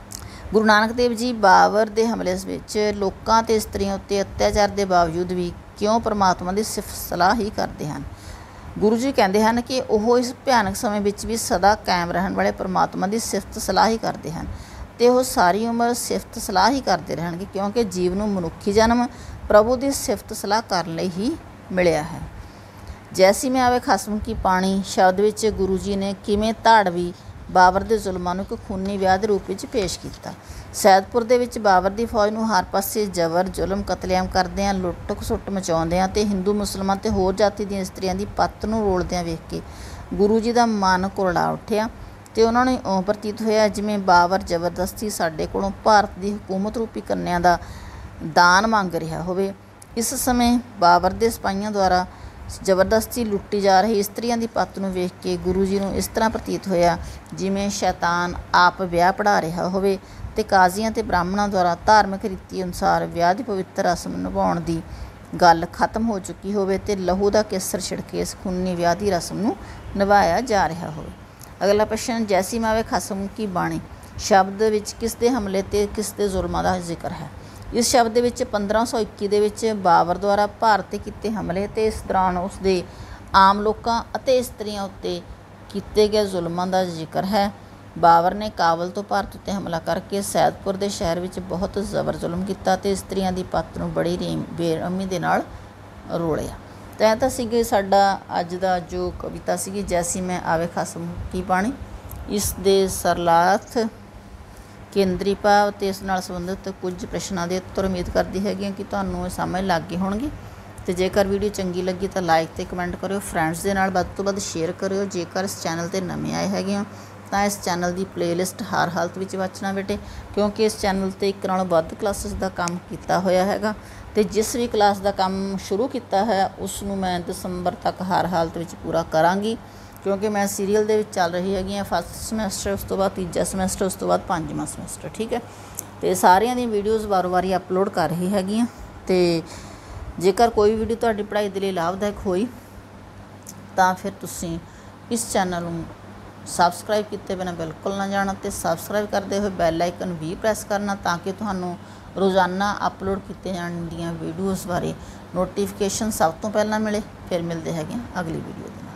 ਗੁਰੂ ਨਾਨਕ ਦੇਵ ਜੀ ਬਾਬਰ ਦੇ ਹਮਲੇ ਵਿੱਚ ਲੋਕਾਂ ਅਤੇ ਇਸਤਰੀਆਂ ਉੱਤੇ ਅਤਿਆਚਾਰ ਦੇ ਬਾਵਜੂਦ ਵੀ ਕਿਉਂ ਪਰਮਾਤਮਾ ਦੀ ਸਿਫਤ ਸਲਾਹ ਹੀ ਕਰਦੇ ਹਨ। ਗੁਰੂ ਜੀ ਕਹਿੰਦੇ ਹਨ ਕਿ ਉਹ ਇਸ ਭਿਆਨਕ ਸਮੇਂ ਵਿੱਚ ਵੀ ਸਦਾ ਕਾਇਮ ਰਹਿਣ ਵਾਲੇ ਪਰਮਾਤਮਾ ਦੀ ਸਿਫਤ ਸਲਾਹ ਹੀ ਕਰਦੇ ਹਨ ਅਤੇ ਉਹ ਸਾਰੀ ਉਮਰ ਸਿਫਤ ਸਲਾਹ ਹੀ ਕਰਦੇ ਰਹਿਣਗੇ, ਕਿਉਂਕਿ ਜੀਵ ਨੂੰ ਮਨੁੱਖੀ ਜਨਮ ਪ੍ਰਭੂ ਦੀ ਸਿਫਤ ਸਲਾਹ ਕਰਨ ਲਈ ਹੀ ਮਿਲਿਆ ਹੈ। ਜੈਸੀ ਮੈਂ ਆਵੇ ਖਸਮ ਕੀ ਪਾਣੀ ਸ਼ਬਦ ਵਿੱਚ ਗੁਰੂ ਜੀ ਨੇ ਕਿਵੇਂ ਧਾੜਵੀ ਬਾਬਰ ਦੇ ਜ਼ੁਲਮਾਂ ਨੂੰ ਇੱਕ ਖੂਨੀ ਵਿਆਹ ਦੇ ਰੂਪ ਵਿੱਚ ਪੇਸ਼ ਕੀਤਾ। ਸੈਦਪੁਰ ਦੇ ਵਿੱਚ ਬਾਬਰ ਦੀ ਫੌਜ ਨੂੰ ਹਰ ਪਾਸੇ ਜ਼ਬਰ ਜ਼ੁਲਮ ਕਤਲੇਆਮ ਕਰਦਿਆਂ ਲੁੱਟ ਖਸੁੱਟ ਮਚਾਉਂਦਿਆਂ ਅਤੇ ਹਿੰਦੂ ਮੁਸਲਮਾਨ ਅਤੇ ਹੋਰ ਜਾਤੀ ਦੀਆਂ ਇਸਤਰੀਆਂ ਦੀ ਪੱਤ ਨੂੰ ਰੋਲਦਿਆਂ ਵੇਖ ਕੇ ਗੁਰੂ ਜੀ ਦਾ ਮਨ ਕੁਰਲਾ ਉੱਠਿਆ ਅਤੇ ਉਹਨਾਂ ਨੂੰ ਇਉਂ ਪ੍ਰਤੀਤ ਹੋਇਆ ਜਿਵੇਂ ਬਾਬਰ ਜ਼ਬਰਦਸਤੀ ਸਾਡੇ ਕੋਲੋਂ ਭਾਰਤ ਦੀ ਹਕੂਮਤ ਰੂਪੀ ਕੰਨਿਆਂ ਦਾ ਦਾਨ ਮੰਗ ਰਿਹਾ ਹੋਵੇ। ਇਸ ਸਮੇਂ ਬਾਬਰ ਦੇ ਸਿਪਾਹੀਆਂ ਦੁਆਰਾ ਜ਼ਬਰਦਸਤੀ ਲੁੱਟੀ ਜਾ ਰਹੀ ਇਸਤਰੀਆਂ ਦੀ ਪੱਤ ਨੂੰ ਵੇਖ ਕੇ ਗੁਰੂ ਜੀ ਨੂੰ ਇਸ ਤਰ੍ਹਾਂ ਪ੍ਰਤੀਤ ਹੋਇਆ ਜਿਵੇਂ ਸ਼ੈਤਾਨ ਆਪ ਵਿਆਹ ਪੜ੍ਹਾ ਰਿਹਾ ਹੋਵੇ ਅਤੇ ਕਾਜ਼ੀਆਂ ਅਤੇ ਬ੍ਰਾਹਮਣਾਂ ਦੁਆਰਾ ਧਾਰਮਿਕ ਰੀਤੀ ਅਨੁਸਾਰ ਵਿਆਹ ਦੀ ਪਵਿੱਤਰ ਰਸਮ ਨਿਭਾਉਣ ਦੀ ਗੱਲ ਖਤਮ ਹੋ ਚੁੱਕੀ ਹੋਵੇ ਅਤੇ ਲਹੂ ਦਾ ਕੇਸਰ ਛਿੜਕੇ ਇਸ ਖੂਨੀ ਵਿਆਹ ਦੀ ਰਸਮ ਨੂੰ ਨਿਭਾਇਆ ਜਾ ਰਿਹਾ ਹੋਵੇ। ਅਗਲਾ ਪ੍ਰਸ਼ਨ, ਜੈਸੀ ਮਾਵੇ ਖਸਮ ਕੀ ਬਾਣੀ ਸ਼ਬਦ ਵਿੱਚ ਕਿਸ ਦੇ ਹਮਲੇ ਅਤੇ ਕਿਸ ਦੇ ਜ਼ੁਲਮਾਂ ਦਾ ਜ਼ਿਕਰ ਹੈ। ਇਸ ਸ਼ਬਦ ਦੇ ਵਿੱਚ 1521 ਦੇ ਵਿੱਚ ਬਾਬਰ ਦੁਆਰਾ ਭਾਰਤ 'ਤੇ ਕੀਤੇ ਹਮਲੇ ਅਤੇ ਇਸ ਦੌਰਾਨ ਉਸ ਦੇ ਆਮ ਲੋਕਾਂ ਅਤੇ ਇਸਤਰੀਆਂ ਉੱਤੇ ਕੀਤੇ ਗਏ ਜ਼ੁਲਮਾਂ ਦਾ ਜ਼ਿਕਰ ਹੈ। ਬਾਬਰ ਨੇ ਕਾਬਲ ਤੋਂ ਭਾਰਤ ਉੱਤੇ ਹਮਲਾ ਕਰਕੇ ਸੈਦਪੁਰ ਦੇ ਸ਼ਹਿਰ ਵਿੱਚ ਬਹੁਤ ਜ਼ਬਰ ਜ਼ੁਲਮ ਕੀਤਾ ਅਤੇ ਇਸਤਰੀਆਂ ਦੀ ਪੱਤ ਨੂੰ ਬੜੀ ਬੇਰਹਿਮੀ ਦੇ ਨਾਲ ਰੋਲਿਆ। ਤਾਂ ਇਹ ਤਾਂ ਸੀਗੇ ਸਾਡਾ ਅੱਜ ਦਾ ਜੋ ਕਵਿਤਾ ਸੀਗੀ ਜੈਸੀ ਮੈਂ ਆਵੇ ਖਸਮ ਕੀ ਪਾਣੀ। ਇਸ ਦੇ ਸਰਲਾਰਥ, ਕੇਂਦਰੀ ਭਾਵ ਅਤੇ ਇਸ ਨਾਲ ਸੰਬੰਧਿਤ ਕੁਝ ਪ੍ਰਸ਼ਨਾਂ ਦੇ ਉੱਤਰ ਉਮੀਦ ਕਰਦੀ ਹੈਗੀ ਹਾਂ ਕਿ ਤੁਹਾਨੂੰ ਇਹ ਸਮਝ ਲੱਗ ਗਏ ਹੋਣਗੇ। ਅਤੇ ਜੇਕਰ ਵੀਡੀਓ ਚੰਗੀ ਲੱਗੀ ਤਾਂ ਲਾਈਕ ਅਤੇ ਕਮੈਂਟ ਕਰਿਓ, ਫਰੈਂਡਸ ਦੇ ਨਾਲ ਵੱਧ ਤੋਂ ਵੱਧ ਸ਼ੇਅਰ ਕਰਿਓ। ਜੇਕਰ ਇਸ ਚੈਨਲ 'ਤੇ ਨਵੇਂ ਆਏ ਹੈਗੇ ਹੋ ਤਾਂ ਇਸ ਚੈਨਲ ਦੀ ਪਲੇਲਿਸਟ ਹਰ ਹਾਲਤ ਵਿੱਚ ਵਾਚਣਾ ਬੇਟੇ, ਕਿਉਂਕਿ ਇਸ ਚੈਨਲ 'ਤੇ ਇੱਕ ਨਾਲੋਂ ਵੱਧ ਕਲਾਸਿਸ ਦਾ ਕੰਮ ਕੀਤਾ ਹੋਇਆ ਹੈਗਾ ਅਤੇ ਜਿਸ ਵੀ ਕਲਾਸ ਦਾ ਕੰਮ ਸ਼ੁਰੂ ਕੀਤਾ ਹੈ ਉਸ ਨੂੰ ਮੈਂ ਦਸੰਬਰ ਤੱਕ ਹਰ ਹਾਲਤ ਵਿੱਚ ਪੂਰਾ ਕਰਾਂਗੀ, ਕਿਉਂਕਿ ਮੈਂ ਸੀਰੀਅਲ ਦੇ ਵਿੱਚ ਚੱਲ ਰਹੀ ਹੈਗੀ ਹਾਂ ਫਸਟ ਸਮੈਸਟਰ, ਉਸ ਤੋਂ ਬਾਅਦ ਤੀਜਾ ਸਮੈਸਟਰ, ਉਸ ਤੋਂ ਬਾਅਦ 5ਵਾਂ ਸਮੈਸਟਰ। ਠੀਕ ਹੈ, ਅਤੇ ਸਾਰੀਆਂ ਦੀਆਂ ਵੀਡੀਓਜ਼ ਵਾਰ-ਵਾਰੀ ਅਪਲੋਡ ਕਰ ਰਹੀ ਹੈਗੀ ਹਾਂ। ਅਤੇ ਜੇਕਰ ਕੋਈ ਵੀਡੀਓ ਤੁਹਾਡੀ ਪੜ੍ਹਾਈ ਦੇ ਲਈ ਲਾਭਦਾਇਕ ਹੋਈ ਤਾਂ ਫਿਰ ਤੁਸੀਂ ਇਸ ਚੈਨਲ ਨੂੰ ਸਬਸਕ੍ਰਾਈਬ ਕੀਤੇ ਬਿਨਾਂ ਬਿਲਕੁਲ ਨਾ ਜਾਣਾ ਅਤੇ ਸਬਸਕ੍ਰਾਈਬ ਕਰਦੇ ਹੋਏ ਬੈਲ ਆਈਕਨ ਵੀ ਪ੍ਰੈਸ ਕਰਨਾ ਤਾਂ ਕਿ ਤੁਹਾਨੂੰ ਰੋਜ਼ਾਨਾ ਅਪਲੋਡ ਕੀਤੇ ਜਾਣ ਦੀਆਂ ਵੀਡੀਓਜ਼ ਬਾਰੇ ਨੋਟੀਫਿਕੇਸ਼ਨ ਸਭ ਤੋਂ ਪਹਿਲਾਂ ਮਿਲੇ। ਫਿਰ ਮਿਲਦੇ ਹੈਗੇ ਅਗਲੀ ਵੀਡੀਓ ਦੇ।